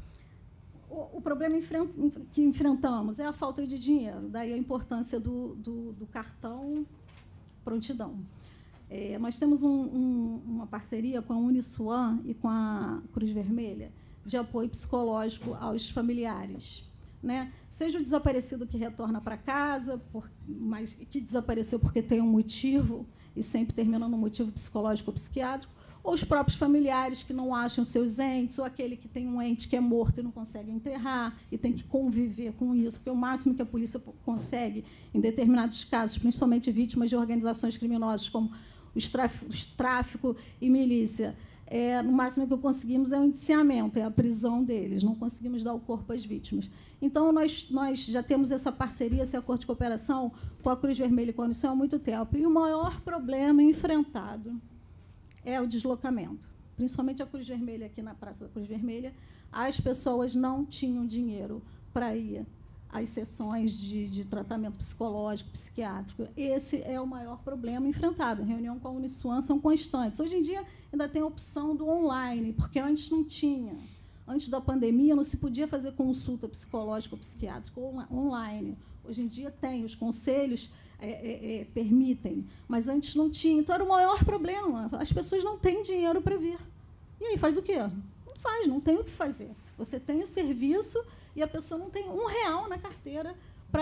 O problema que enfrentamos é a falta de dinheiro, daí a importância do cartão prontidão. Nós temos uma parceria com a Uniswan e com a Cruz Vermelha de apoio psicológico aos familiares, né? Seja o desaparecido que retorna para casa, mas que desapareceu porque tem um motivo, e sempre termina no motivo psicológico ou psiquiátrico, ou os próprios familiares que não acham seus entes, ou aquele que tem um ente que é morto e não consegue enterrar, e tem que conviver com isso, porque o máximo que a polícia consegue, em determinados casos, principalmente vítimas de organizações criminosas, como os tráfico e milícia, no máximo que conseguimos é o indiciamento, é a prisão deles, não conseguimos dar o corpo às vítimas. Então, nós já temos essa parceria, esse acordo de cooperação com a Cruz Vermelha e com a Uniswan há muito tempo. E o maior problema enfrentado é o deslocamento. Principalmente a Cruz Vermelha, aqui na Praça da Cruz Vermelha, as pessoas não tinham dinheiro para ir as sessões de tratamento psicológico, psiquiátrico. Esse é o maior problema enfrentado. A reunião com a Uniswan são constantes. Hoje em dia, ainda tem a opção do online, porque antes não tinha. Antes da pandemia, não se podia fazer consulta psicológica ou psiquiátrica online. Hoje em dia tem, os conselhos permitem, mas antes não tinha. Então, era o maior problema. As pessoas não têm dinheiro para vir. E aí, faz o quê? Não faz, não tem o que fazer. Você tem o serviço e a pessoa não tem R$1 na carteira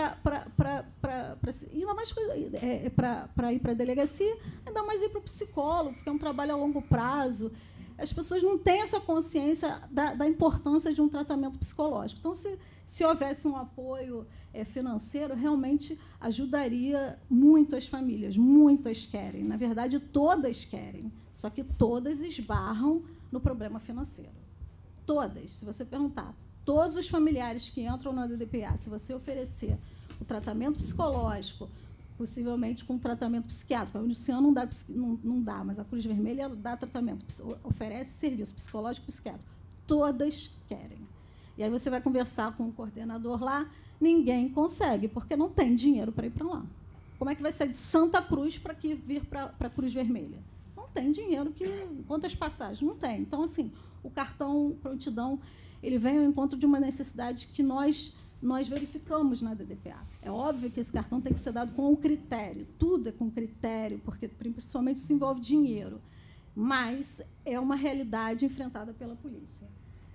ainda mais para ir para a delegacia, ainda mais ir para o psicólogo, que é um trabalho a longo prazo. As pessoas não têm essa consciência da importância de um tratamento psicológico. Então, se houvesse um apoio financeiro, realmente ajudaria muito as famílias. Muitas querem, na verdade, todas querem, só que todas esbarram no problema financeiro. Todas, se você perguntar, todos os familiares que entram na DDPA, se você oferecer o tratamento psicológico, possivelmente com tratamento psiquiátrico, a Uniswan não dá, mas a Cruz Vermelha dá tratamento, oferece serviço psicológico e psiquiátrico. Todas querem. E aí você vai conversar com o coordenador lá, ninguém consegue, porque não tem dinheiro para ir para lá. Como é que vai sair de Santa Cruz para vir para a Cruz Vermelha? Não tem dinheiro. Quantas passagens? Não tem. Então, assim, o cartão prontidão ele vem ao encontro de uma necessidade que nós verificamos na DDPA. É óbvio que esse cartão tem que ser dado com um critério. Tudo é com critério, porque principalmente isso envolve dinheiro. Mas é uma realidade enfrentada pela polícia.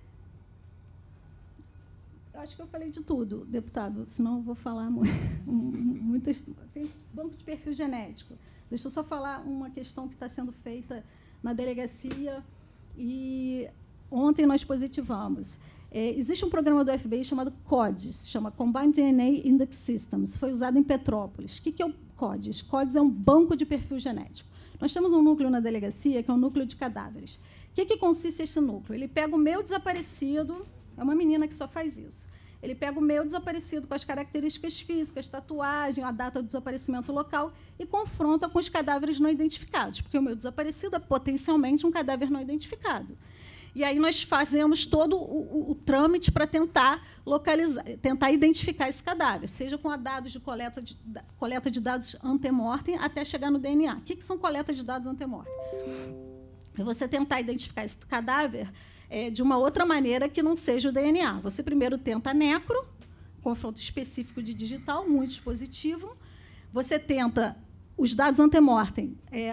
Eu acho que eu falei de tudo, deputado, senão eu vou falar muitas. Tem banco de perfil genético. Deixa eu só falar uma questão que está sendo feita na delegacia e ontem nós positivamos. Existe um programa do FBI chamado CODES, chama Combined DNA Index Systems, foi usado em Petrópolis. O que é o CODES? CODES é um banco de perfil genético. Nós temos um núcleo na delegacia, que é um núcleo de cadáveres. O que consiste esse núcleo? Ele pega o meu desaparecido, é uma menina que só faz isso. Ele pega o meu desaparecido com as características físicas, tatuagem, a data do desaparecimento local, e confronta com os cadáveres não identificados, porque o meu desaparecido é potencialmente um cadáver não identificado. E aí nós fazemos todo o trâmite para tentar localizar, tentar identificar esse cadáver, seja com dados de coleta de dados antemortem até chegar no DNA. O que são coleta de dados antemortem? É você tentar identificar esse cadáver de uma outra maneira que não seja o DNA. Você primeiro tenta necro, confronto específico de digital, muito dispositivo. Você tenta os dados antemortem,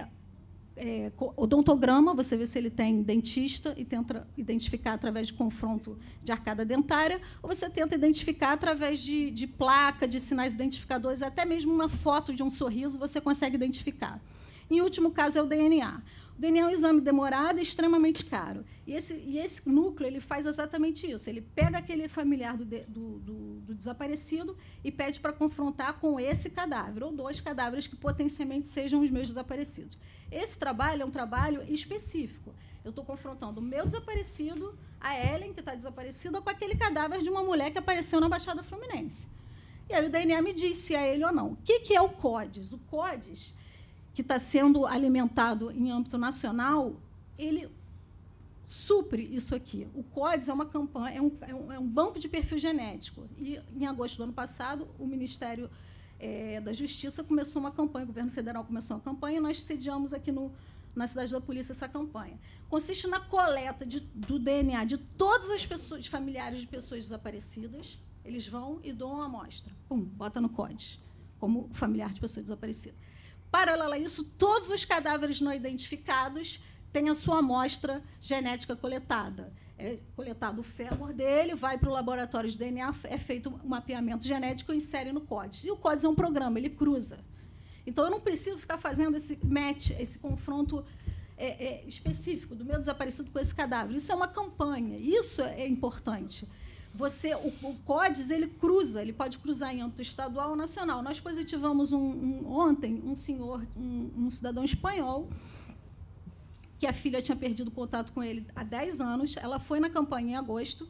odontograma, você vê se ele tem dentista e tenta identificar através de confronto de arcada dentária, ou você tenta identificar através de placa, de sinais identificadores, até mesmo uma foto de um sorriso você consegue identificar. Em último caso, é o DNA. O DNA é um exame demorado e extremamente caro. E esse núcleo ele faz exatamente isso. Ele pega aquele familiar do desaparecido e pede para confrontar com esse cadáver, ou 2 cadáveres que potencialmente sejam os meus desaparecidos. Esse trabalho é um trabalho específico. Eu estou confrontando o meu desaparecido, a Ellen, que está desaparecida, com aquele cadáver de uma mulher que apareceu na Baixada Fluminense. E aí o DNA me diz se é ele ou não. O que é o CODES? O CODES, que está sendo alimentado em âmbito nacional, ele supre isso aqui. O CODES é uma campanha, é um banco de perfil genético. E, em agosto do ano passado, o Ministério da Justiça começou uma campanha, o governo federal começou uma campanha, e nós sediamos aqui na Cidade da Polícia essa campanha. Consiste na coleta do DNA de todas as pessoas, de familiares de pessoas desaparecidas. Eles vão e doam a amostra. Pum, bota no CODES, como familiar de pessoa desaparecida. Paralelo a isso, todos os cadáveres não identificados têm a sua amostra genética coletada. É coletado o fêmur dele, vai para o laboratório de DNA, é feito um mapeamento genético e insere no CODES. E o CODES é um programa, ele cruza. Então, eu não preciso ficar fazendo esse match, esse confronto específico do meu desaparecido com esse cadáver. Isso é uma campanha, isso é importante. O CODES ele cruza, ele pode cruzar em âmbito estadual ou nacional. Nós positivamos ontem um cidadão espanhol, que a filha tinha perdido contato com ele há 10 anos. Ela foi na campanha em agosto,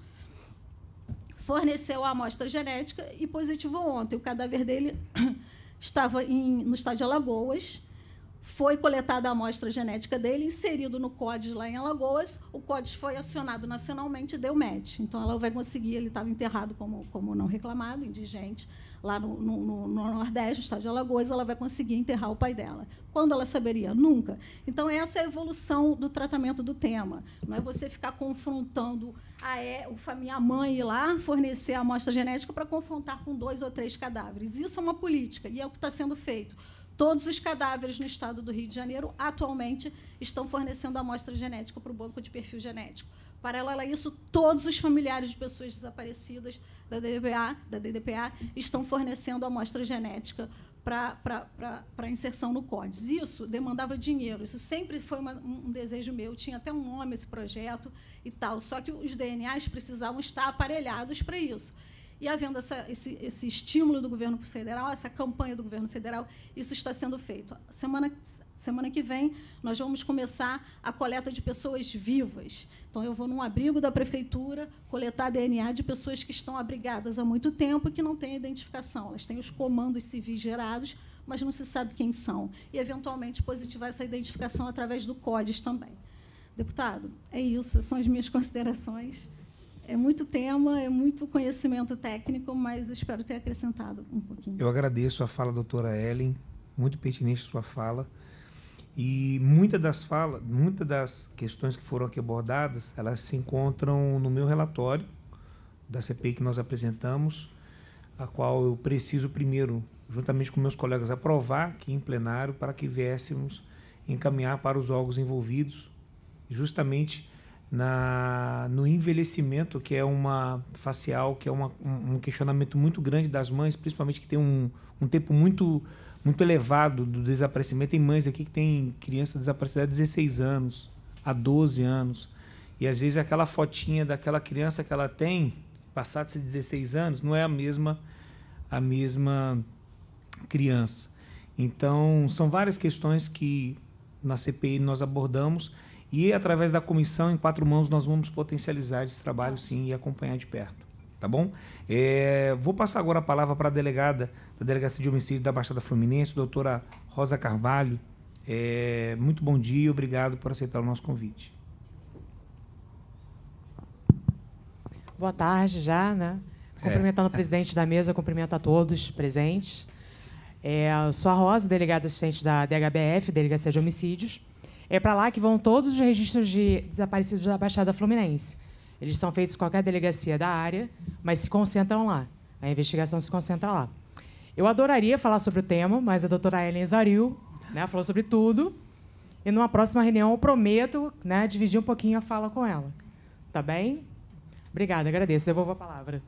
forneceu a amostra genética e positivou ontem. O cadáver dele estava no estado de Alagoas, Foi coletada a amostra genética dele, inserido no CODES lá em Alagoas. O CODES foi acionado nacionalmente e deu match. Então, ela vai conseguir, ele estava enterrado como não reclamado, indigente, lá no Nordeste, no estado de Alagoas, ela vai conseguir enterrar o pai dela. Quando ela saberia? Nunca. Então, essa é a evolução do tratamento do tema. Não é você ficar confrontando minha mãe ir lá fornecer a amostra genética para confrontar com 2 ou 3 cadáveres. Isso é uma política, e é o que está sendo feito. Todos os cadáveres no estado do Rio de Janeiro, atualmente, estão fornecendo amostra genética para o banco de perfil genético. Paralelo a isso, todos os familiares de pessoas desaparecidas da DDPA estão fornecendo amostra genética para inserção no CODES. Isso demandava dinheiro, isso sempre foi um desejo meu. Tinha até um nome esse projeto e tal, só que os DNAs precisavam estar aparelhados para isso. E, havendo esse estímulo do governo federal, essa campanha do governo federal, isso está sendo feito. Semana que vem, nós vamos começar a coleta de pessoas vivas. Então, eu vou num abrigo da prefeitura coletar DNA de pessoas que estão abrigadas há muito tempo e que não têm identificação. Elas têm os comandos civis gerados, mas não se sabe quem são. E, eventualmente, positivar essa identificação através do CODES também. Deputado, é isso, são as minhas considerações. É muito tema, é muito conhecimento técnico, mas espero ter acrescentado um pouquinho. Eu agradeço a fala da doutora Ellen, muito pertinente a sua fala. E muitas das questões que foram aqui abordadas, elas se encontram no meu relatório da CPI que nós apresentamos, a qual eu preciso primeiro, juntamente com meus colegas, aprovar aqui em plenário para que viéssemos encaminhar para os órgãos envolvidos, justamente no envelhecimento, que é uma facial, que é um questionamento muito grande das mães, principalmente que tem um tempo muito elevado do desaparecimento. Tem mães aqui que têm crianças desaparecidas há 16 anos, há 12 anos, e às vezes aquela fotinha daquela criança que ela tem, passados esses 16 anos, não é a mesma criança. Então, são várias questões que na CPI nós abordamos, e, através da comissão, em 4 mãos, nós vamos potencializar esse trabalho, sim, e acompanhar de perto. Tá bom? Vou passar agora a palavra para a delegada da Delegacia de Homicídio da Baixada Fluminense, doutora Rosa Carvalho. Muito bom dia e obrigado por aceitar o nosso convite. Boa tarde já, né? Cumprimentando o presidente da mesa, cumprimento a todos presentes. Eu sou a Rosa, delegada assistente da DHBF, Delegacia de Homicídios. É para lá que vão todos os registros de desaparecidos da Baixada Fluminense. Eles são feitos em qualquer delegacia da área, mas se concentram lá. A investigação se concentra lá. Eu adoraria falar sobre o tema, mas a doutora Ellen exauriu, né, falou sobre tudo. E, numa próxima reunião, eu prometo, né, dividir um pouquinho a fala com ela. Tá bem? Obrigada, agradeço. Devolvo a palavra.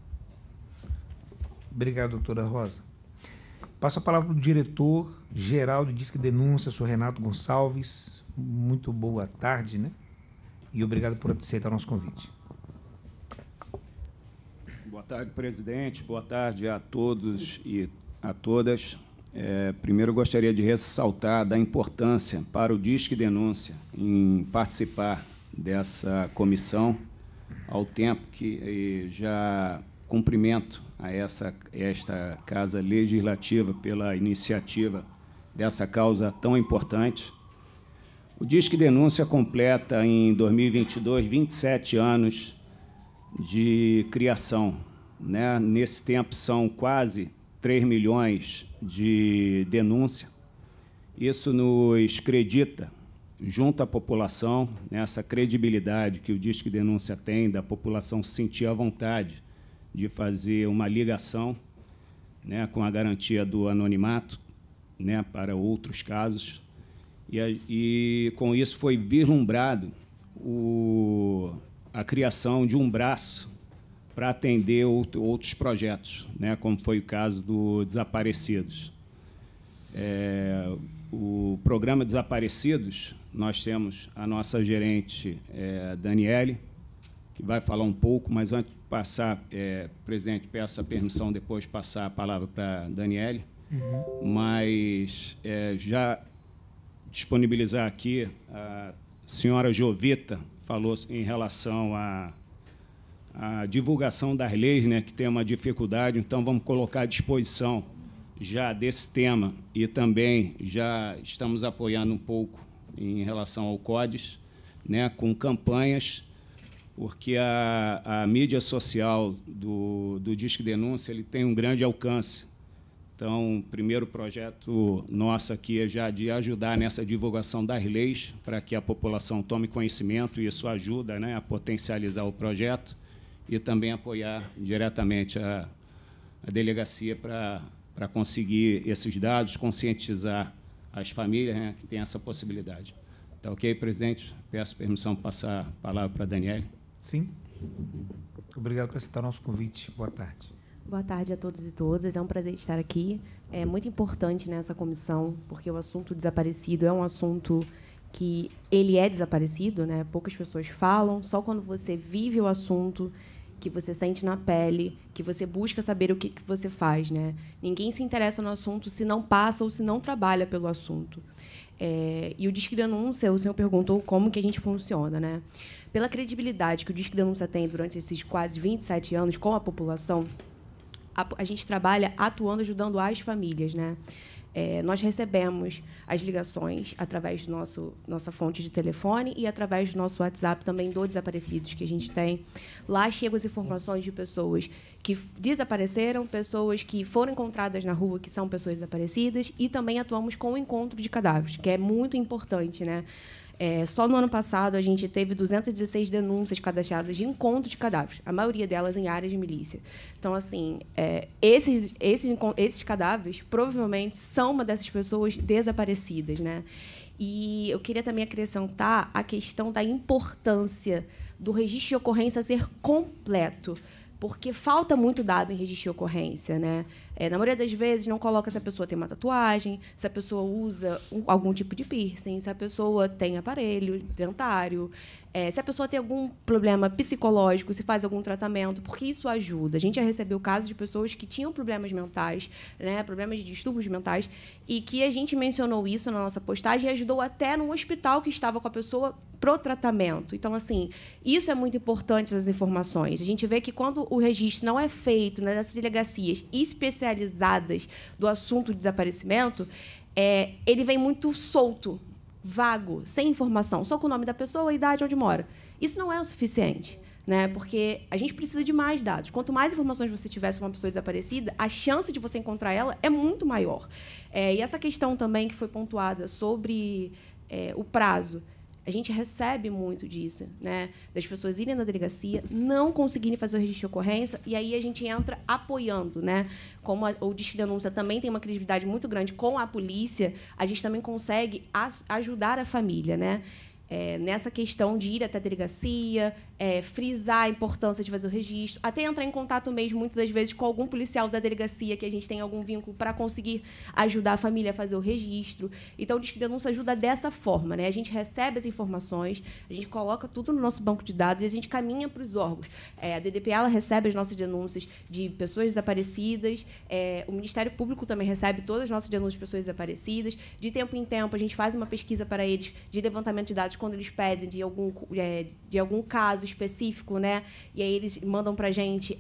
Obrigado, doutora Rosa. Passo a palavra para o diretor-geral do Disque Denúncia, senhor Renato Gonçalves. Muito boa tarde, né? E obrigado por aceitar o nosso convite. Boa tarde, presidente. Boa tarde a todos e a todas. Primeiro, eu gostaria de ressaltar da importância para o Disque Denúncia em participar dessa comissão, ao tempo que já cumprimento a esta Casa Legislativa pela iniciativa dessa causa tão importante. O Disque Denúncia completa, em 2022, 27 anos de criação, né? Nesse tempo, são quase 3 milhões de denúncias. Isso nos acredita, junto à população, nessa credibilidade que o Disque Denúncia tem, da população se sentir à vontade de fazer uma ligação, né, com a garantia do anonimato, né, para outros casos. E com isso foi vislumbrado a criação de um braço para atender outros projetos, né, como foi o caso do Desaparecidos. O programa Desaparecidos, nós temos a nossa gerente, Daniele, que vai falar um pouco, mas antes de passar, presidente, peço a permissão depois de passar a palavra para a Daniele, mas já disponibilizar aqui, a senhora Jovita falou em relação à divulgação das leis, né, que tem uma dificuldade, então vamos colocar à disposição, já desse tema e também já estamos apoiando um pouco em relação ao CODES, né, com campanhas, porque a mídia social do Disque Denúncia ele tem um grande alcance. Então, o primeiro projeto nosso aqui é já de ajudar nessa divulgação das leis, para que a população tome conhecimento, e isso ajuda, né, a potencializar o projeto e também apoiar diretamente a delegacia para conseguir esses dados, conscientizar as famílias, né, que têm essa possibilidade. Tá ok, presidente? Peço permissão para passar a palavra para a Daniele. Sim. Obrigado por aceitar o nosso convite. Boa tarde. Boa tarde a todos e todas. É um prazer estar aqui. É muito importante nessa comissão, porque o assunto desaparecido é um assunto que ele é desaparecido, né? Poucas pessoas falam, só quando você vive o assunto, que você sente na pele, que você busca saber o que você faz, né? Ninguém se interessa no assunto se não passa ou se não trabalha pelo assunto. E o Disque Denúncia, o senhor perguntou como que a gente funciona, né? Pela credibilidade que o Disque Denúncia tem durante esses quase 27 anos com a população, a gente trabalha atuando, ajudando as famílias, né? Nós recebemos as ligações através do nossa fonte de telefone e através do nosso WhatsApp também do Desaparecidos que a gente tem. Lá chegam as informações de pessoas que desapareceram, pessoas que foram encontradas na rua, que são pessoas desaparecidas, e também atuamos com o encontro de cadáveres, que é muito importante, né? Só no ano passado, a gente teve 216 denúncias cadastradas de encontro de cadáveres, a maioria delas em áreas de milícia. Então, assim, esses cadáveres provavelmente são uma dessas pessoas desaparecidas, né? E eu queria também acrescentar a questão da importância do registro de ocorrência ser completo, porque falta muito dado em registro de ocorrência, né? Na maioria das vezes, não coloca se a pessoa tem uma tatuagem, se a pessoa usa algum tipo de piercing, se a pessoa tem aparelho dentário, se a pessoa tem algum problema psicológico, se faz algum tratamento, porque isso ajuda. A gente já recebeu casos de pessoas que tinham problemas mentais, né, problemas de distúrbios mentais, e que a gente mencionou isso na nossa postagem e ajudou até no hospital que estava com a pessoa pro tratamento. Então, assim, isso é muito importante, essas informações. A gente vê que quando o registro não é feito nessas delegacias especializadas do assunto de desaparecimento, ele vem muito solto, vago, sem informação, só com o nome da pessoa, a idade, onde mora. Isso não é o suficiente, né? Porque a gente precisa de mais dados. Quanto mais informações você tiver sobre uma pessoa desaparecida, a chance de você encontrar ela é muito maior. E essa questão também que foi pontuada sobre o prazo, a gente recebe muito disso, né? Das pessoas irem na delegacia, não conseguirem fazer o registro de ocorrência, e aí a gente entra apoiando, né? Como o Disque Denúncia também tem uma credibilidade muito grande com a polícia, a gente também consegue ajudar a família, né? Nessa questão de ir até a delegacia, frisar a importância de fazer o registro, até entrar em contato mesmo, muitas das vezes, com algum policial da delegacia, que a gente tem algum vínculo para conseguir ajudar a família a fazer o registro. Então, o Disque Denúncia ajuda dessa forma, né? A gente recebe as informações, a gente coloca tudo no nosso banco de dados e a gente caminha para os órgãos. A DDP ela recebe as nossas denúncias de pessoas desaparecidas, o Ministério Público também recebe todas as nossas denúncias de pessoas desaparecidas. De tempo em tempo, a gente faz uma pesquisa para eles de levantamento de dados quando eles pedem de algum caso específico, né? E aí eles mandam para a gente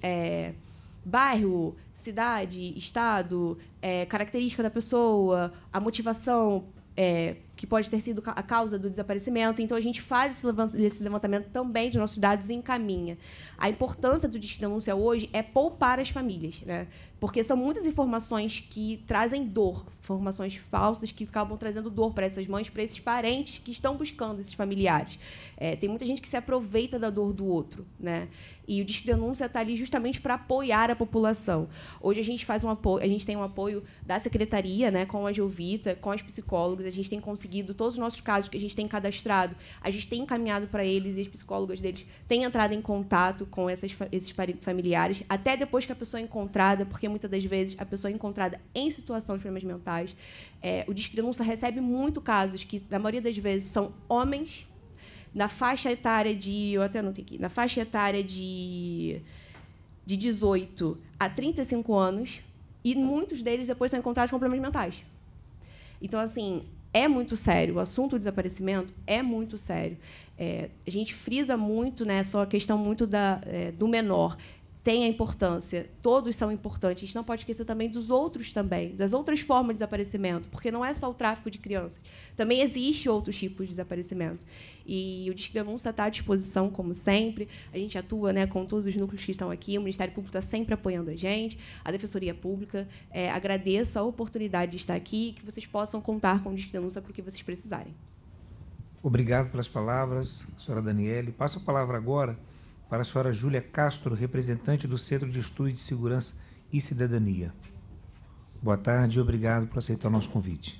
bairro, cidade, estado, característica da pessoa, a motivação que pode ter sido a causa do desaparecimento. Então, a gente faz esse levantamento também de nossos dados e encaminha. A importância do Disque Denúncia hoje é poupar as famílias, né? Porque são muitas informações que trazem dor, informações falsas que acabam trazendo dor para essas mães, para esses parentes que estão buscando esses familiares. Tem muita gente que se aproveita da dor do outro, né? E o Disque Denúncia está ali justamente para apoiar a população. Hoje a gente faz a gente tem um apoio da secretaria, né, com a Jovita, com as psicólogas. A gente tem conseguido todos os nossos casos que a gente tem cadastrado, a gente tem encaminhado para eles e as psicólogas deles têm entrado em contato com esses familiares, até depois que a pessoa é encontrada, porque muitas das vezes a pessoa é encontrada em situação de problemas mentais. O Disque Denúncia recebe muito casos que, na maioria das vezes, são homens na faixa etária de... Eu até anotei aqui. Na faixa etária de 18 a 35 anos, e muitos deles depois são encontrados com problemas mentais. Então, assim, é muito sério. O assunto do desaparecimento é muito sério. A gente frisa muito, né, só a questão muito do menor. tem a importância, todos são importantes. A gente não pode esquecer também dos outros também, das outras formas de desaparecimento, porque não é só o tráfico de crianças. Também existe outros tipos de desaparecimento. E o Disque Denúncia está à disposição, como sempre. A gente atua, né, com todos os núcleos que estão aqui. O Ministério Público está sempre apoiando a gente, a Defensoria Pública. Agradeço a oportunidade de estar aqui e que vocês possam contar com o Disque Denúncia para o que vocês precisarem. Obrigado pelas palavras, senhora Daniele. Passo a palavra agora para a senhora Júlia Castro, representante do Centro de Estudo de Segurança e Cidadania. Boa tarde e obrigado por aceitar o nosso convite.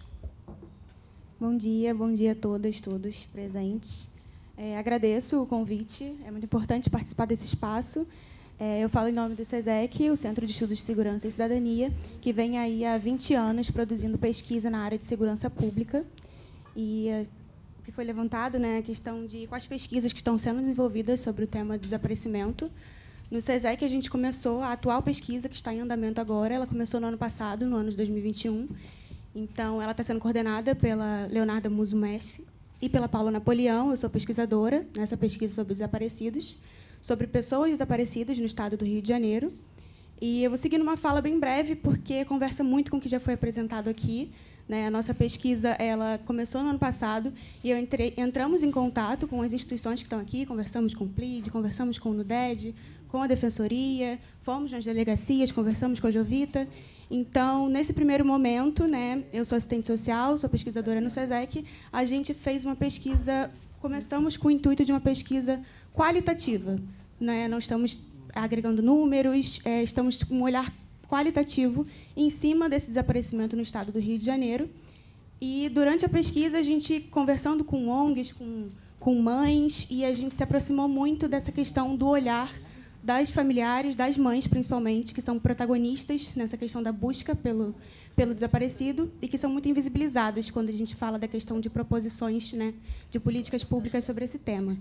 Bom dia a todas, todos presentes. Agradeço o convite, é muito importante participar desse espaço. Eu falo em nome do SESEC, o Centro de Estudos de Segurança e Cidadania, que vem aí há 20 anos produzindo pesquisa na área de segurança pública. E que foi levantado, né, a questão de quais pesquisas que estão sendo desenvolvidas sobre o tema de desaparecimento. No SESEC, a gente começou a atual pesquisa, que está em andamento agora. Ela começou no ano passado, no ano de 2021. Então, ela está sendo coordenada pela Leonarda Musumeschi e pela Paula Napoleão. Eu sou pesquisadora nessa pesquisa sobre desaparecidos, sobre pessoas desaparecidas no estado do Rio de Janeiro. E eu vou seguir numa fala bem breve, porque conversa muito com o que já foi apresentado aqui. A nossa pesquisa ela começou no ano passado e entramos em contato com as instituições que estão aqui, conversamos com o PLID, conversamos com o NUDED, com a Defensoria, fomos nas delegacias, conversamos com a Jovita. Então, nesse primeiro momento, eu sou assistente social, sou pesquisadora no SESEC, a gente fez uma pesquisa, começamos com o intuito de uma pesquisa qualitativa. Não estamos agregando números, estamos com um olhar qualitativo em cima desse desaparecimento no estado do Rio de Janeiro. E, durante a pesquisa, a gente, conversando com ONGs, com mães, e a gente se aproximou muito dessa questão do olhar das familiares, das mães, principalmente, que são protagonistas nessa questão da busca pelo desaparecido e que são muito invisibilizadas quando a gente fala da questão de proposições, de políticas públicas sobre esse tema.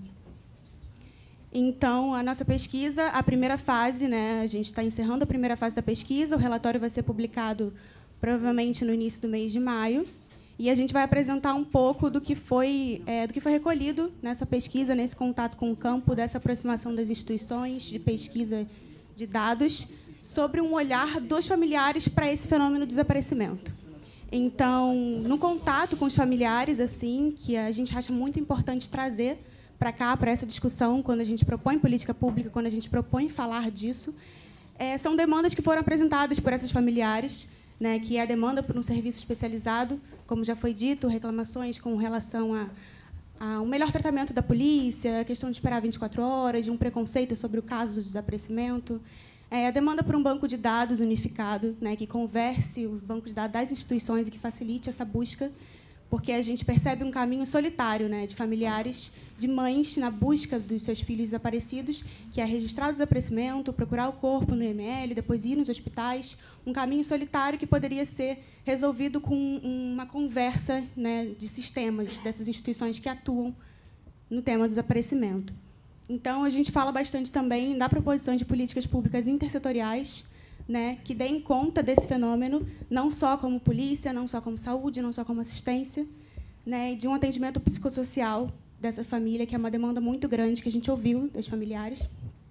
Então, a nossa pesquisa, a primeira fase, a gente está encerrando a primeira fase da pesquisa, o relatório vai ser publicado provavelmente no início do mês de maio, e a gente vai apresentar um pouco do que foi recolhido nessa pesquisa, nesse contato com o campo, dessa aproximação das instituições de pesquisa de dados, sobre um olhar dos familiares para esse fenômeno do desaparecimento. Então, no contato com os familiares, assim, que a gente acha muito importante trazer para cá, para essa discussão, quando a gente propõe política pública, quando a gente propõe falar disso, são demandas que foram apresentadas por essas familiares, que é a demanda por um serviço especializado, como já foi dito, reclamações com relação a um melhor tratamento da polícia, a questão de esperar 24 horas, de um preconceito sobre o caso do desaparecimento, a demanda por um banco de dados unificado, que converse o banco de dados das instituições e que facilite essa busca, porque a gente percebe um caminho solitário, de familiares, de mães na busca dos seus filhos desaparecidos, que é registrar o desaparecimento, procurar o corpo no IML, depois ir nos hospitais, um caminho solitário que poderia ser resolvido com uma conversa, de sistemas dessas instituições que atuam no tema do desaparecimento. Então, a gente fala bastante também da proposição de políticas públicas intersetoriais, que deem conta desse fenômeno, não só como polícia, não só como saúde, não só como assistência, de um atendimento psicossocial dessa família, que é uma demanda muito grande que a gente ouviu das familiares.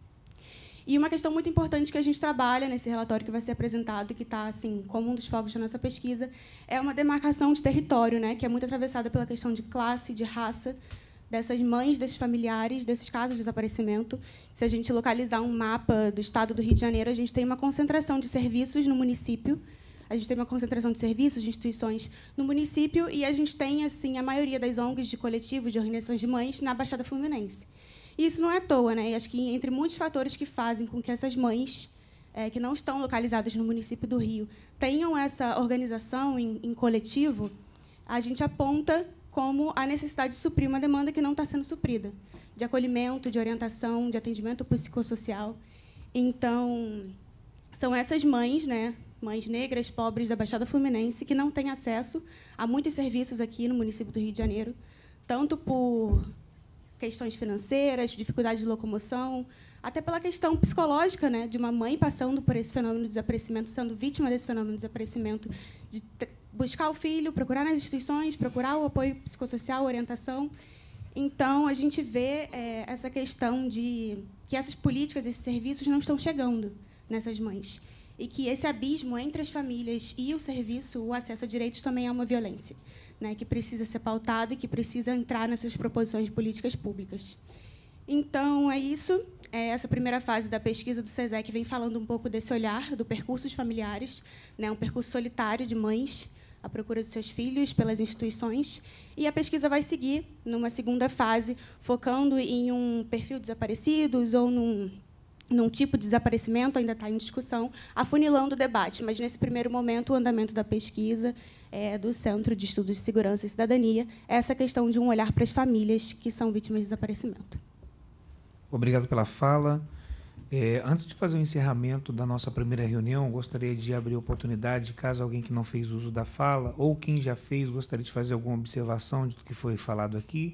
E uma questão muito importante que a gente trabalha nesse relatório que vai ser apresentado, que está assim, como um dos focos da nossa pesquisa, é uma demarcação de território, que é muito atravessada pela questão de classe, de raça, dessas mães, desses familiares, desses casos de desaparecimento. Se a gente localizar um mapa do estado do Rio de Janeiro, a gente tem uma concentração de serviços no município, a gente tem uma concentração de serviços, de instituições no município, e a gente tem assim a maioria das ONGs, de coletivos, de organizações de mães, na Baixada Fluminense. E isso não é à toa, E acho que, entre muitos fatores que fazem com que essas mães, que não estão localizadas no município do Rio, tenham essa organização em coletivo, a gente aponta como a necessidade de suprir uma demanda que não está sendo suprida, de acolhimento, de orientação, de atendimento psicossocial. Então, são essas mães, mães negras, pobres da Baixada Fluminense, que não têm acesso a muitos serviços aqui no município do Rio de Janeiro, tanto por questões financeiras, dificuldade de locomoção, até pela questão psicológica, de uma mãe passando por esse fenômeno de desaparecimento, sendo vítima desse fenômeno de desaparecimento, de buscar o filho, procurar nas instituições, procurar o apoio psicossocial, orientação. Então, a gente vê essa questão de que essas políticas, esses serviços não estão chegando nessas mães. E que esse abismo entre as famílias e o serviço, o acesso a direitos, também é uma violência, né, que precisa ser pautada e que precisa entrar nessas proposições de políticas públicas. Então, é isso. Essa primeira fase da pesquisa do SESEC vem falando um pouco desse olhar, do percurso dos familiares, né, um percurso solitário de mães à procura dos seus filhos pelas instituições. E a pesquisa vai seguir numa segunda fase, focando em um perfil de desaparecidos ou num tipo de desaparecimento, ainda está em discussão, afunilando o debate. Mas, nesse primeiro momento, o andamento da pesquisa do Centro de Estudos de Segurança e Cidadania é essa questão de um olhar para as famílias que são vítimas de desaparecimento. Obrigado pela fala. Antes de fazer o encerramento da nossa primeira reunião, gostaria de abrir a oportunidade, caso alguém que não fez uso da fala, ou quem já fez, gostaria de fazer alguma observação do que foi falado aqui.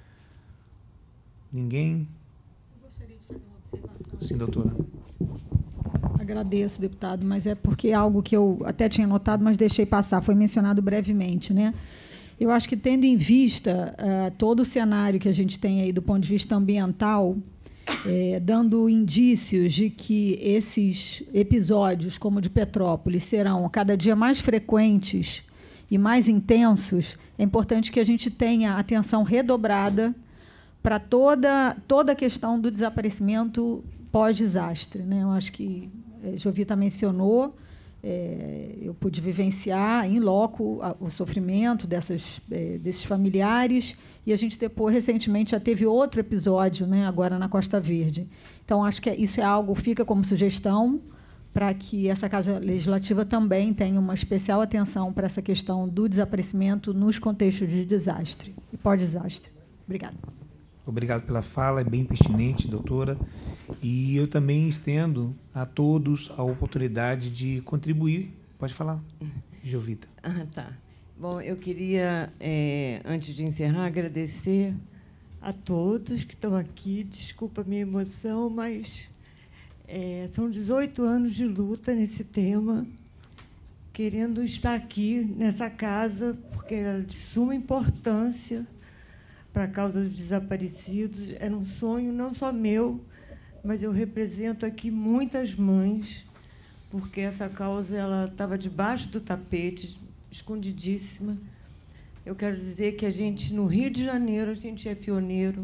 Ninguém? Eu gostaria de fazer uma observação. Sim, doutora. Agradeço, deputado, mas é porque é algo que eu até tinha notado, mas deixei passar, foi mencionado brevemente, né? Eu acho que, tendo em vista todo o cenário que a gente tem aí do ponto de vista ambiental, dando indícios de que esses episódios, como o de Petrópolis, serão cada dia mais frequentes e mais intensos, é importante que a gente tenha atenção redobrada para toda a questão do desaparecimento pós-desastre, né? Eu acho que Jovita mencionou, eu pude vivenciar em loco o sofrimento desses familiares, e a gente depois, recentemente, já teve outro episódio, né, agora na Costa Verde. Então, acho que isso é algo, fica como sugestão, para que essa Casa Legislativa também tenha uma especial atenção para essa questão do desaparecimento nos contextos de desastre e pós-desastre. Obrigada. Obrigado pela fala, é bem pertinente, doutora. E eu também estendo a todos a oportunidade de contribuir. Pode falar, Jovita. Tá. Bom, eu queria, antes de encerrar, agradecer a todos que estão aqui. Desculpa a minha emoção, mas são 18 anos de luta nesse tema, querendo estar aqui nessa casa, porque é de suma importância para a causa dos desaparecidos. Era um sonho não só meu, mas eu represento aqui muitas mães, porque essa causa ela estava debaixo do tapete, escondidíssima. Eu quero dizer que a gente, no Rio de Janeiro, a gente é pioneiro,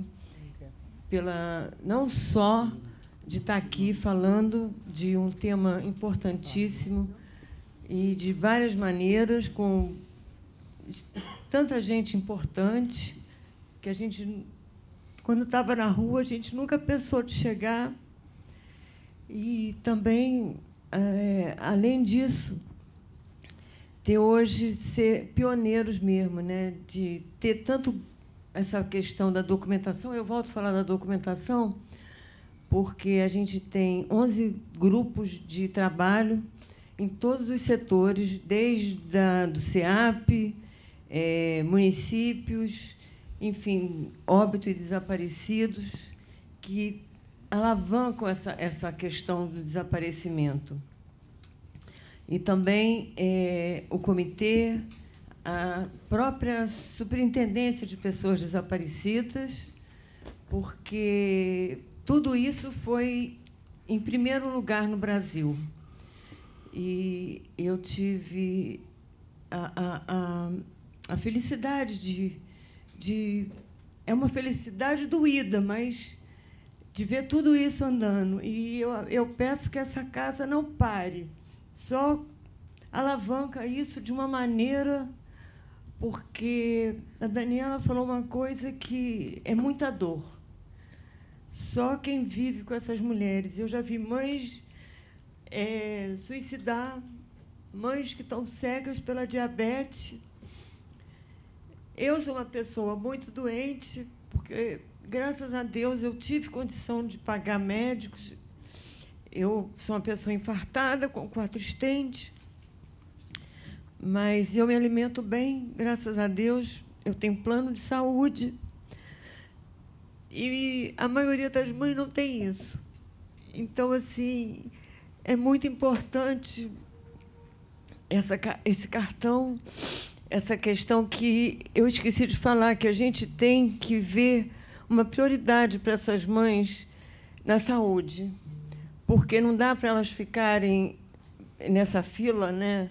não só de estar aqui falando de um tema importantíssimo e de várias maneiras, com tanta gente importante, que a gente, quando estava na rua, a gente nunca pensou de chegar. E também, além disso, ter hoje, ser pioneiros mesmo, né? De ter tanto essa questão da documentação. Eu volto a falar da documentação, porque a gente tem 11 grupos de trabalho em todos os setores, desde do SEAP, municípios, enfim, óbito e desaparecidos, que alavancam essa questão do desaparecimento. E também o comitê, a própria Superintendência de Pessoas Desaparecidas, porque tudo isso foi em primeiro lugar no Brasil. E eu tive a felicidade de... É uma felicidade doída, mas de ver tudo isso andando. E eu peço que essa casa não pare, só alavanca isso de uma maneira, porque a Daniela falou uma coisa que é muita dor. Só quem vive com essas mulheres. Eu já vi mães suicidar, mães que estão cegas pela diabetes. Eu sou uma pessoa muito doente, porque, graças a Deus, eu tive condição de pagar médicos. Eu sou uma pessoa infartada, com 4 stents, mas eu me alimento bem, graças a Deus. Eu tenho plano de saúde. E a maioria das mães não tem isso. Então, assim, é muito importante esse cartão, essa questão que eu esqueci de falar, que a gente tem que ver uma prioridade para essas mães na saúde, porque não dá para elas ficarem nessa fila, né?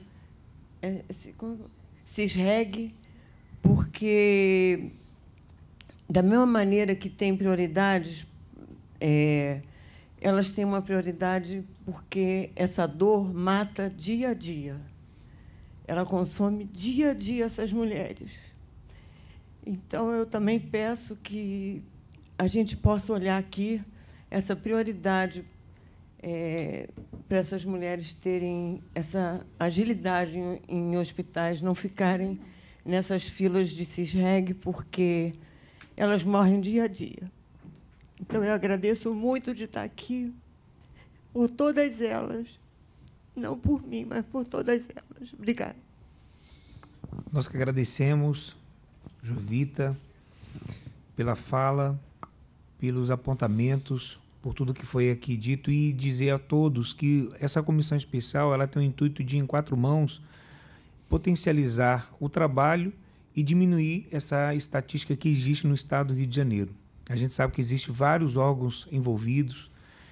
CISREG, porque, da mesma maneira que tem prioridades, elas têm uma prioridade porque essa dor mata dia a dia. Ela consome dia a dia essas mulheres. Então, eu também peço que a gente possa olhar aqui essa prioridade para essas mulheres terem essa agilidade em hospitais, não ficarem nessas filas de CISREG, porque elas morrem dia a dia. Então, eu agradeço muito de estar aqui por todas elas, não por mim, mas por todas elas. Obrigada. Nós que agradecemos, Jovita, pela fala, pelos apontamentos, por tudo que foi aqui dito, e dizer a todos que essa comissão especial ela tem o intuito de, em 4 mãos, potencializar o trabalho e diminuir essa estatística que existe no estado do Rio de Janeiro. A gente sabe que existem vários órgãos envolvidos,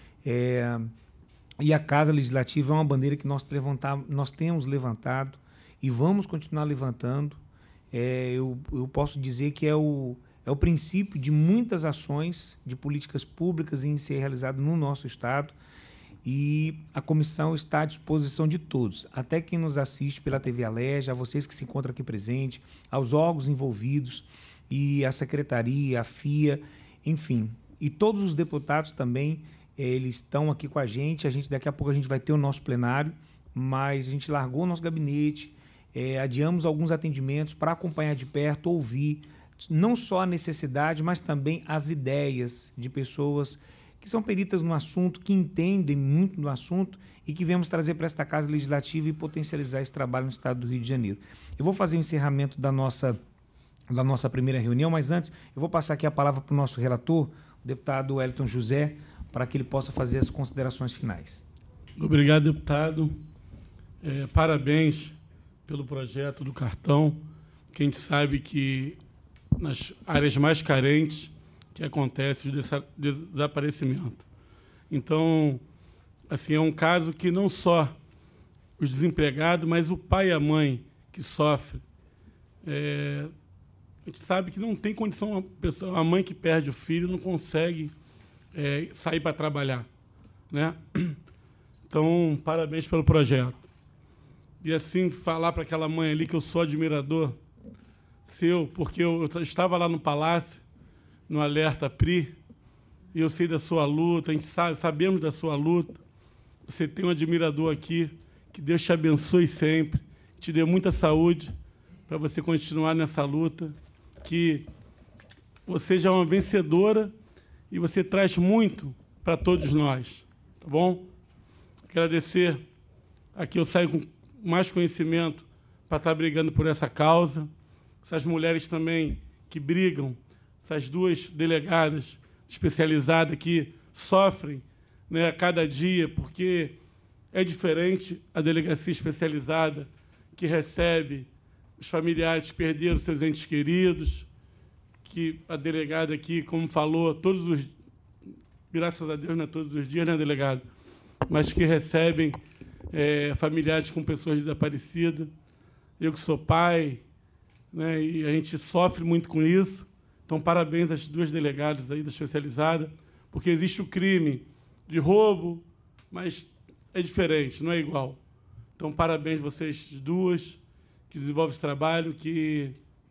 e a Casa Legislativa é uma bandeira que nós temos levantado e vamos continuar levantando. Eu posso dizer que é o princípio de muitas ações de políticas públicas em ser realizado no nosso estado, e a comissão está à disposição de todos, até quem nos assiste pela TV Alerj, a vocês que se encontram aqui presentes, aos órgãos envolvidos, e a secretaria, a FIA, enfim, e todos os deputados também, eles estão aqui com a gente. Daqui a pouco a gente vai ter o nosso plenário, mas a gente largou o nosso gabinete, adiamos alguns atendimentos para acompanhar de perto, ouvir não só a necessidade, mas também as ideias de pessoas que são peritas no assunto, que entendem muito do assunto e que viemos trazer para esta Casa Legislativa e potencializar esse trabalho no estado do Rio de Janeiro. Eu vou fazer o encerramento da nossa primeira reunião, mas antes eu vou passar aqui a palavra para o nosso relator, o deputado Wellington José, para que ele possa fazer as considerações finais. Obrigado, deputado. Parabéns pelo projeto do cartão, que a gente sabe que nas áreas mais carentes que acontece o desaparecimento. Então, assim, é um caso que não só os desempregados, mas o pai e a mãe que sofrem. A gente sabe que não tem condição, a mãe que perde o filho não consegue sair para trabalhar, né? Então, parabéns pelo projeto. E, assim, falar para aquela mãe ali que eu sou admirador seu, porque eu estava lá no Palácio, no Alerta PRI, e eu sei da sua luta, a gente sabemos da sua luta. Você tem um admirador aqui, que Deus te abençoe sempre, te dê muita saúde para você continuar nessa luta, que você já é uma vencedora e você traz muito para todos nós, tá bom? Agradecer, aqui eu saio com mais conhecimento para estar brigando por essa causa, essas mulheres também que brigam, essas 2 delegadas especializadas que sofrem, né, a cada dia, porque é diferente a delegacia especializada que recebe os familiares que perderam seus entes queridos, que a delegada aqui, como falou, graças a Deus, não é todos os dias, né, delegado? Mas que recebem familiares com pessoas desaparecidas. Eu que sou pai, né, e a gente sofre muito com isso. Então, parabéns às 2 delegadas aí da especializada, porque existe o crime de roubo, mas é diferente, não é igual. Então, parabéns vocês 2 que desenvolvem esse trabalho, que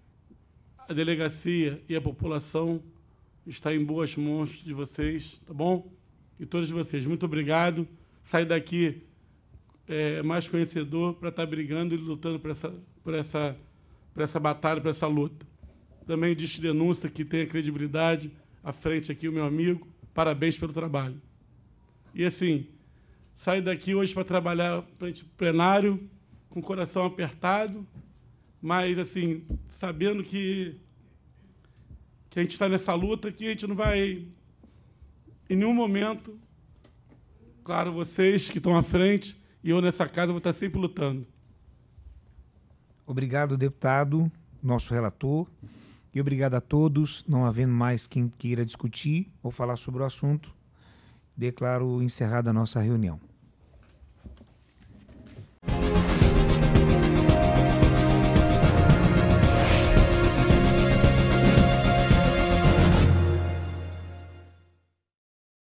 a delegacia e a população está em boas mãos de vocês, tá bom? E todos vocês, muito obrigado. Saio daqui mais conhecedor para estar brigando e lutando por essa batalha, por essa luta. Também Disque Denúncia, que tem a credibilidade, à frente aqui o meu amigo, parabéns pelo trabalho. E, assim, saio daqui hoje para trabalhar frente ao plenário, com o coração apertado, mas, assim, sabendo que a gente está nessa luta, que a gente não vai, em nenhum momento, claro, vocês que estão à frente, e eu nessa casa vou estar sempre lutando. Obrigado, deputado, nosso relator, e obrigado a todos. Não havendo mais quem queira discutir ou falar sobre o assunto, Declaro encerrada a nossa reunião.